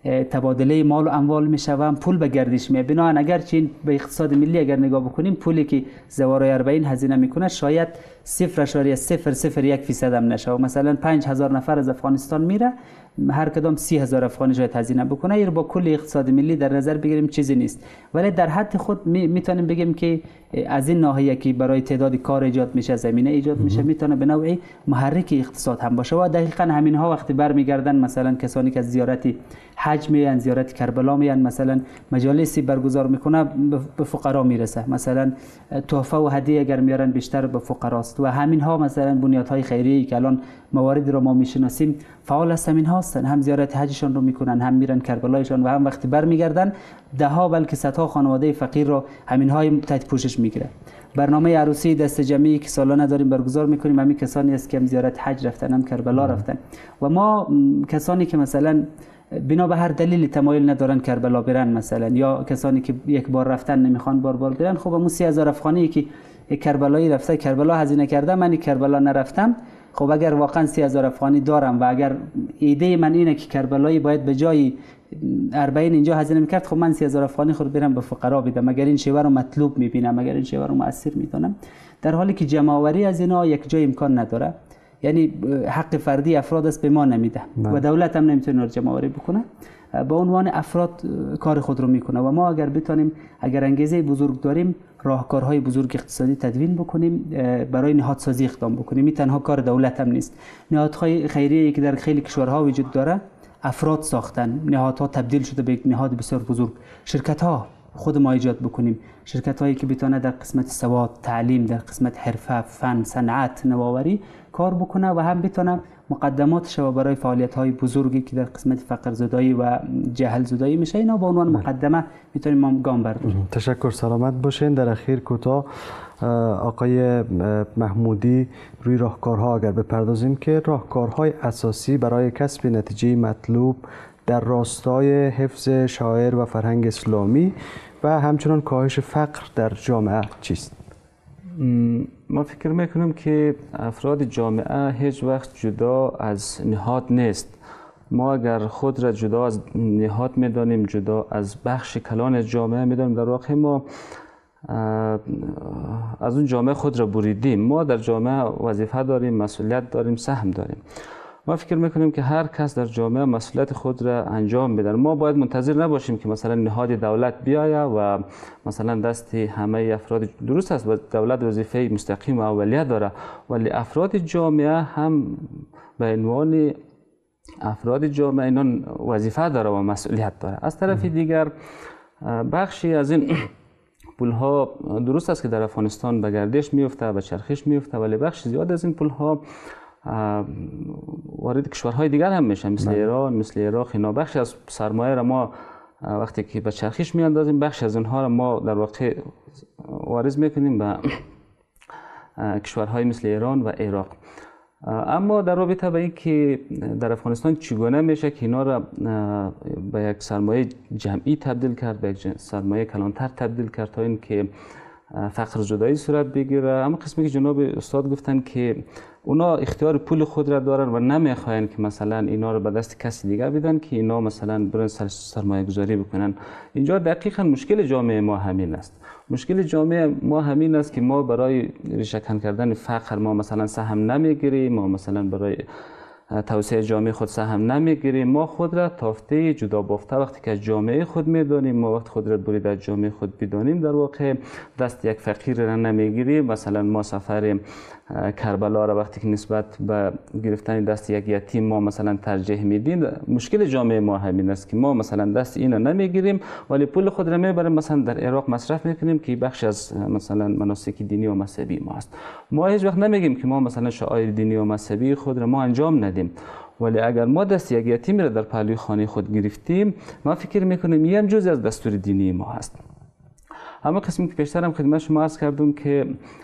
تبادله مال و اموال میشه و هم پول به گردش میاد. بنابراین اگر چین به اقتصاد ملی اگر نگاه بکنیم، پولی که زوارای اربعین هزینه میکنه شاید صفر اشاریه صفر صفر یک فیصد هم نشه. و مثلا پنج هزار نفر از افغانستان میره، هر کدام سی هزار افغانی شاید هزینه بکنه، این با کل اقتصاد ملی در نظر بگیریم چیزی نیست. ولی در حد خود میتونیم بگیم که از این ناحیه که برای تعداد کار ایجاد میشه، زمینه ایجاد میشه، میتونه به نوعی محرک اقتصاد هم باشه. و دقیقاً همین ها وقتی برمیگردن، مثلا کسانی که از زیارت حج میان، زیارت کربلا میان، مثلا مجالسی برگزار میکنه، به فقرا میرسه. مثلا تحفه و هدیه اگر میارن بیشتر به فقراست. و همین ها مثلا بنیادهای خیریه‌ای که الان مواردی رو ما میشناسیم فعال هستن، همین هستن، هم زیارت حجشون رو میکنن، هم میرن کربلایشون و هم وقتی برمیگردن ده ها بلکه صدها خانواده فقیر رو همین های تحت پوشش میگیره. برنامه عروسی دست جمعی که سالانه داریم برگزار میکنیم، همین کسانی است که هم زیارت حج رفتن، هم کربلا رفتن. و ما کسانی که مثلا بنا به هر دلیل تمایل ندارن کربلا برن، مثلا یا کسانی که یک بار رفتن نمیخوان بار بار برن، خب همون سی هزار افغانی که کربلایی رفته، کربلا هزینه کرده، من کربلا نرفتم، خب اگر واقعا سی هزار افغانی دارم و اگر ایده من اینه که کربلایی باید به جای اربعین اینجا هزینه میکرد، خب من سی هزار افغانی خود برم به فقرا بدم، اگر این شیوه رو مطلوب میبینم، اگر این شیوه رو مؤثر میدونم. در حالی که جمع‌آوری از اینا یک جای امکان نداره، یعنی حق فردی افراد است، به ما نمیده و دولت هم نمیتونه جمع‌آوری بکنه، به عنوان افراد کار خود رو میکنه. و ما اگر بتونیم، اگر انگیزه بزرگ داریم، راهکارهای بزرگ اقتصادی تدوین بکنیم، برای نهادسازی اقدام بکنیم. این تنها کار دولت هم نیست. نهادهای خیریه‌ای که در خیلی کشورها وجود داره، افراد ساختن، نهادها تبدیل شده به یک نهاد بسیار بزرگ. شرکت‌ها خود ما ایجاد بکنیم، شرکت‌هایی که بتونه در قسمت سواد، تعلیم، در قسمت حرفه، فن، صنعت، نوآوری کار بکنه و هم بتونه مقدماتش و برای فعالیت‌های بزرگی که در قسمت فقر زدایی و جهل زدایی میشه، اینا به عنوان مقدمه میتونیم ما گام برداریم. تشکر، سلامت باشین. در اخیر کوتاه آقای محمودی روی راهکارها اگر بپردازیم که راهکارهای اساسی برای کسب نتیجه مطلوب در راستای حفظ شاعر و فرهنگ اسلامی و همچنان کاهش فقر در جامعه چیست؟ ما فکر میکنیم که افراد جامعه هیچ وقت جدا از نهاد نیست. ما اگر خود را جدا از نهاد میدانیم، جدا از بخش کلان از جامعه میدانیم، در واقع ما از اون جامعه خود را بریدیم. ما در جامعه وظیفه داریم، مسئولیت داریم، سهم داریم. ما فکر میکنیم که هر کس در جامعه مسئولیت خود را انجام بده. ما باید منتظر نباشیم که مثلا نهاد دولت بیاید و مثلا دست همه افراد، درست است دولت وظیفه مستقیم و اولیه داره، ولی افراد جامعه هم به عنوان افراد جامعه اینان وظیفه داره و مسئولیت داره. از طرف دیگر بخشی از این پولها درست است که در افغانستان به گردش میفته، به چرخش میفته، ولی بخش زیاد از این پولها وارد کشورهای دیگر هم میشن، مثل ایران، مثل عراق. اینا بخش از سرمایه را ما وقتی که به چرخش میاندازیم، بخش از اونها را ما در واقع وارد میکنیم به کشورهای مثل ایران و عراق. اما در رابطه با اینکه در افغانستان چگونه میشه که اینا را به یک سرمایه جمعی تبدیل کرد، به یک سرمایه کلانتر تبدیل کرد تا اینکه فقر زدایی صورت بگیره. اما قسمی که جناب استاد گفتن که اونا اختیار پول خود را دارن و نمیخواین که مثلا اینا رو به دست کسی دیگر بدن که اینا مثلا برن سرمایه گذاری بکنن. اینجا دقیقا مشکل جامعه ما همین است. مشکل جامعه ما همین است که ما برای ریشه‌کن کردن فقر ما مثلا سهم نمیگیریم، ما مثلا برای توسعه جامعه خود سهم نمیگیریم، ما خود را تافته جدا بافته وقتی که از جامعه خود میدانیم، ما وقت خود را برید از جامعه خود بدانیم، در واقع دست یک فقیر را نمیگیریم. مثلا ما سفر کربلا را وقتی که نسبت به گرفتن دست یک یتیم ما مثلا ترجیح میدیم. مشکل جامعه ما همین است که ما مثلا دست اینا نمیگیریم ولی پول خود را میبریم مثلا در عراق مصرف میکنیم که بخش از مثلا مناسک دینی و مذهبی ما است. ما هیچ وقت نمیگیم که ما مثلا شعائر دینی و مذهبی خود را ما انجام ندیم، ولی اگر ما دست یک یتیم را در پهلوی خانه خود گرفتیم، ما فکر میکنیم این هم جزء از دستور دینی ما هست. اما قسمی که پیشتر هم خدمت شما عرض کردم که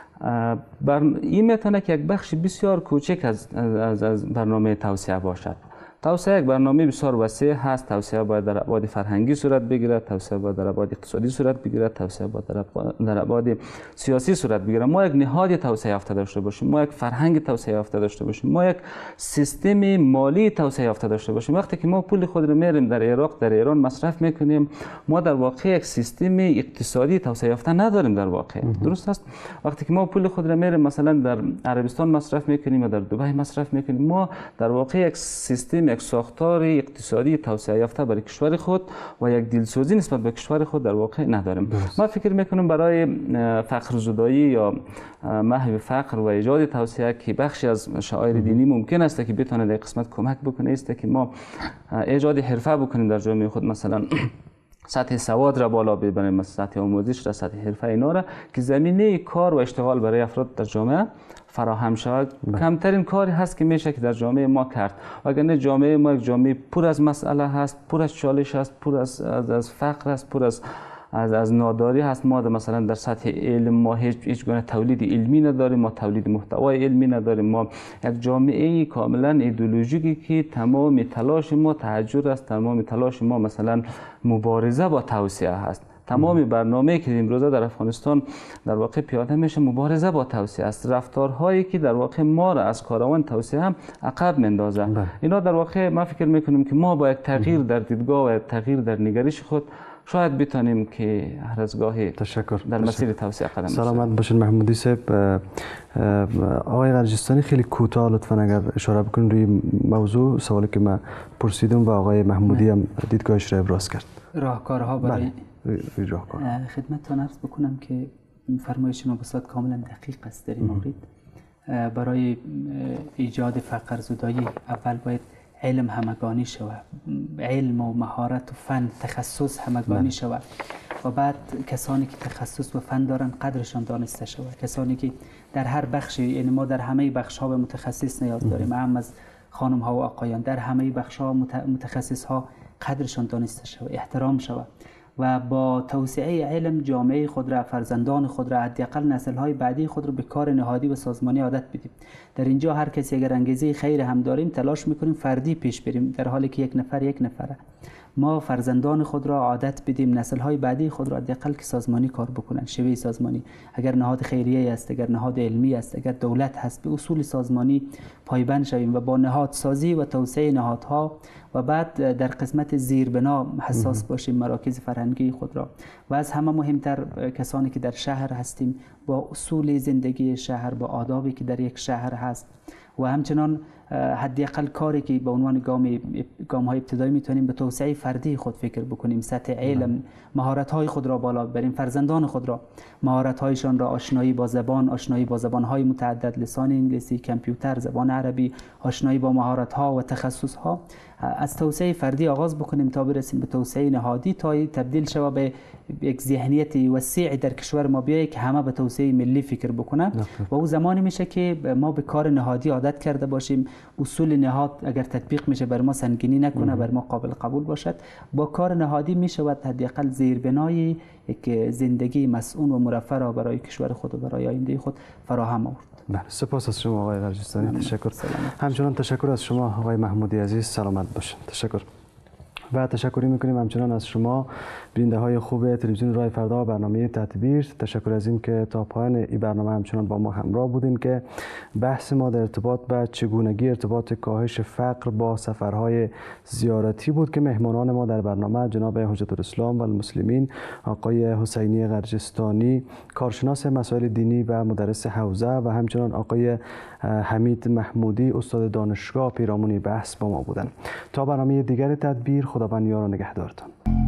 بر این میتونه که یک بخش بسیار کوچک از, از, از برنامه توسعه باشد. توسعه یک برنامه بسیار وسیع هست. توسعه باید در ابعاد فرهنگی صورت بگیرد، توسعه باید در ابعاد اقتصادی صورت بگیرد، توسعه باید در ابعاد سیاسی صورت بگیرد. ما یک نهاد توسعه یافته داشته باشیم، ما یک فرهنگ توسعه یافته داشته باشیم، ما یک سیستم مالی توسعه یافته داشته باشیم. وقتی که ما پول خود رو میریم در عراق، در ایران مصرف میکنیم، ما در واقع یک سیستم اقتصادی توسعه یافته نداریم در واقع. درست است؟ وقتی که ما پول خود رو میریم مثلا در عربستان مصرف میکنیم یا در دبی مصرف میکنیم، ما در واقع یک سیستم، یک ساختار اقتصادی توسعه یافته برای کشور خود و یک دلسوزی نسبت به کشور خود در واقع نداریم. ما فکر میکنم برای فقر زدایی یا محو فقر و ایجاد توسعه که بخشی از شعائر دینی ممکن است که بتونه در قسمت کمک بکنه است که ما ایجاد حرفه بکنیم در جامعه خود، مثلا سطح سواد را بالا ببریم، مثلا سطح آموزش را، سطح حرفه اینا را که زمینه کار و اشتغال برای افراد در جامعه فراهم شود. کمترین کاری هست که میشه که در جامعه ما کرد. وگرنه جامعه ما یک جامعه پر از مسئله هست، پر از چالش هست، پر از از, از فقر است، پر از از از ناداری هست. ما مثلا در سطح علم ما هیچ هیچ گونه تولید علمی نداریم، ما تولید محتوای علمی نداریم. ما یک جامعه کاملا ایدئولوژیکی که تمام تلاش ما تهجر است، تمام تلاش ما مثلا مبارزه با توسعه هست. تمام برنامه‌ای که امروزه در افغانستان در واقع پیاده میشه مبارزه با توسعه است. رفتارهایی که در واقع ما را از کاروان توسعه هم عقب میندازه. اینا در واقع ما فکر میکنیم که ما با یک تغییر در دیدگاه و یک تغییر در نگرش خود شاید بتونیم که هر از گاهی تشکر در مسیر توسعه قدم بزنیم. سلامت باشین محمودی صاحب. آقای غرجستانی خیلی کوتاه لطفا اگر اشاره بکنید روی موضوع سوالی که من پرسیدم و آقای محمودی هم دیدگاهش را ابراز کرد. راهکارها برای راهکار خدمتتان عرض بکنم که فرمایش شما بسیار کاملا دقیق است در این مورد. برای ایجاد فقر زدایی اول باید علم همگانی شود، علم و مهارت و فن تخصص همگانی شود و بعد کسانی که تخصص و فن دارن قدرشان دانسته شود. کسانی که در هر بخشی، یعنی ما در همه بخش ها به متخصص نیاز داریم، اهم از خانم ها و آقایان، در همه بخش ها متخصص ها قدرشان دانسته شود، احترام شود و با توسعه علم جامعه خود را، فرزندان خود را، حداقل نسل‌های بعدی خود را به کار نهادی و سازمانی عادت بدیم. در اینجا هر کسی اگر انگیزه خیر هم داریم تلاش میکنیم فردی پیش بریم، در حالی که یک نفر یک نفره. ما فرزندان خود را عادت بدیم، نسل‌های بعدی خود را حداقل که سازمانی کار بکنن، شیوه سازمانی. اگر نهاد خیریه است، اگر نهاد علمی است، اگر دولت هست، به اصول سازمانی پایبند شویم و با نهاد سازی و توسعه نهادها و بعد در قسمت زیربنا حساس باشیم، مراکز فرهنگی خود را. و از همه مهمتر کسانی که در شهر هستیم با اصول زندگی شهر، با آدابی که در یک شهر هست و همچنان حداقل کاری که به عنوان گام گام های ابتدایی میتونیم به توسعه فردی خود فکر بکنیم، سطح علم، مهارت های خود را بالا ببریم، فرزندان خود را مهارت هایشان را آشنایی با زبان، آشنایی با زبان های متعدد، لسان انگلیسی، کامپیوتر، زبان عربی، آشنایی با مهارت ها و تخصص ها، از توسعه فردی آغاز بکنیم تا برسیم به توسعه نهادی، تا تبدیل شود به یک ذهنیت وسیع در کشور ما بیاید که همه به توسعه ملی فکر بکنه و او زمانی میشه که ما به کار نهادی عادت کرده باشیم، اصول نهاد اگر تطبیق میشه بر ما سنگینی نکنه، بر ما قابل قبول باشد. با کار نهادی میشود حداقل زیربنای یک زندگی مسئول و مرفه را برای کشور خود و برای آینده خود فراهم آورد. بله، سپاس از شما آقای غرجستانی، تشکر. همچنان تشکر از شما آقای محمودی عزیز، سلامت باشید. تشکر. و تشکری میکنیم همچنان از شما بیننده های خوب تلویزیون رای فردا برنامه تدبیر. تشکر از این که تا پایان این برنامه همچنان با ما همراه بودین که بحث ما در ارتباط به چگونگی ارتباط کاهش فقر با سفرهای زیارتی بود که مهمانان ما در برنامه جناب حجت الاسلام و المسلمین آقای حسینی غرجستانی، کارشناس مسائل دینی و مدرس حوزه، و همچنان آقای حمید محمودی، استاد دانشگاه، پیرامون بحث با ما بودند. تا برنامه دیگر تدبیر، خداوند یار و نگهدارتان.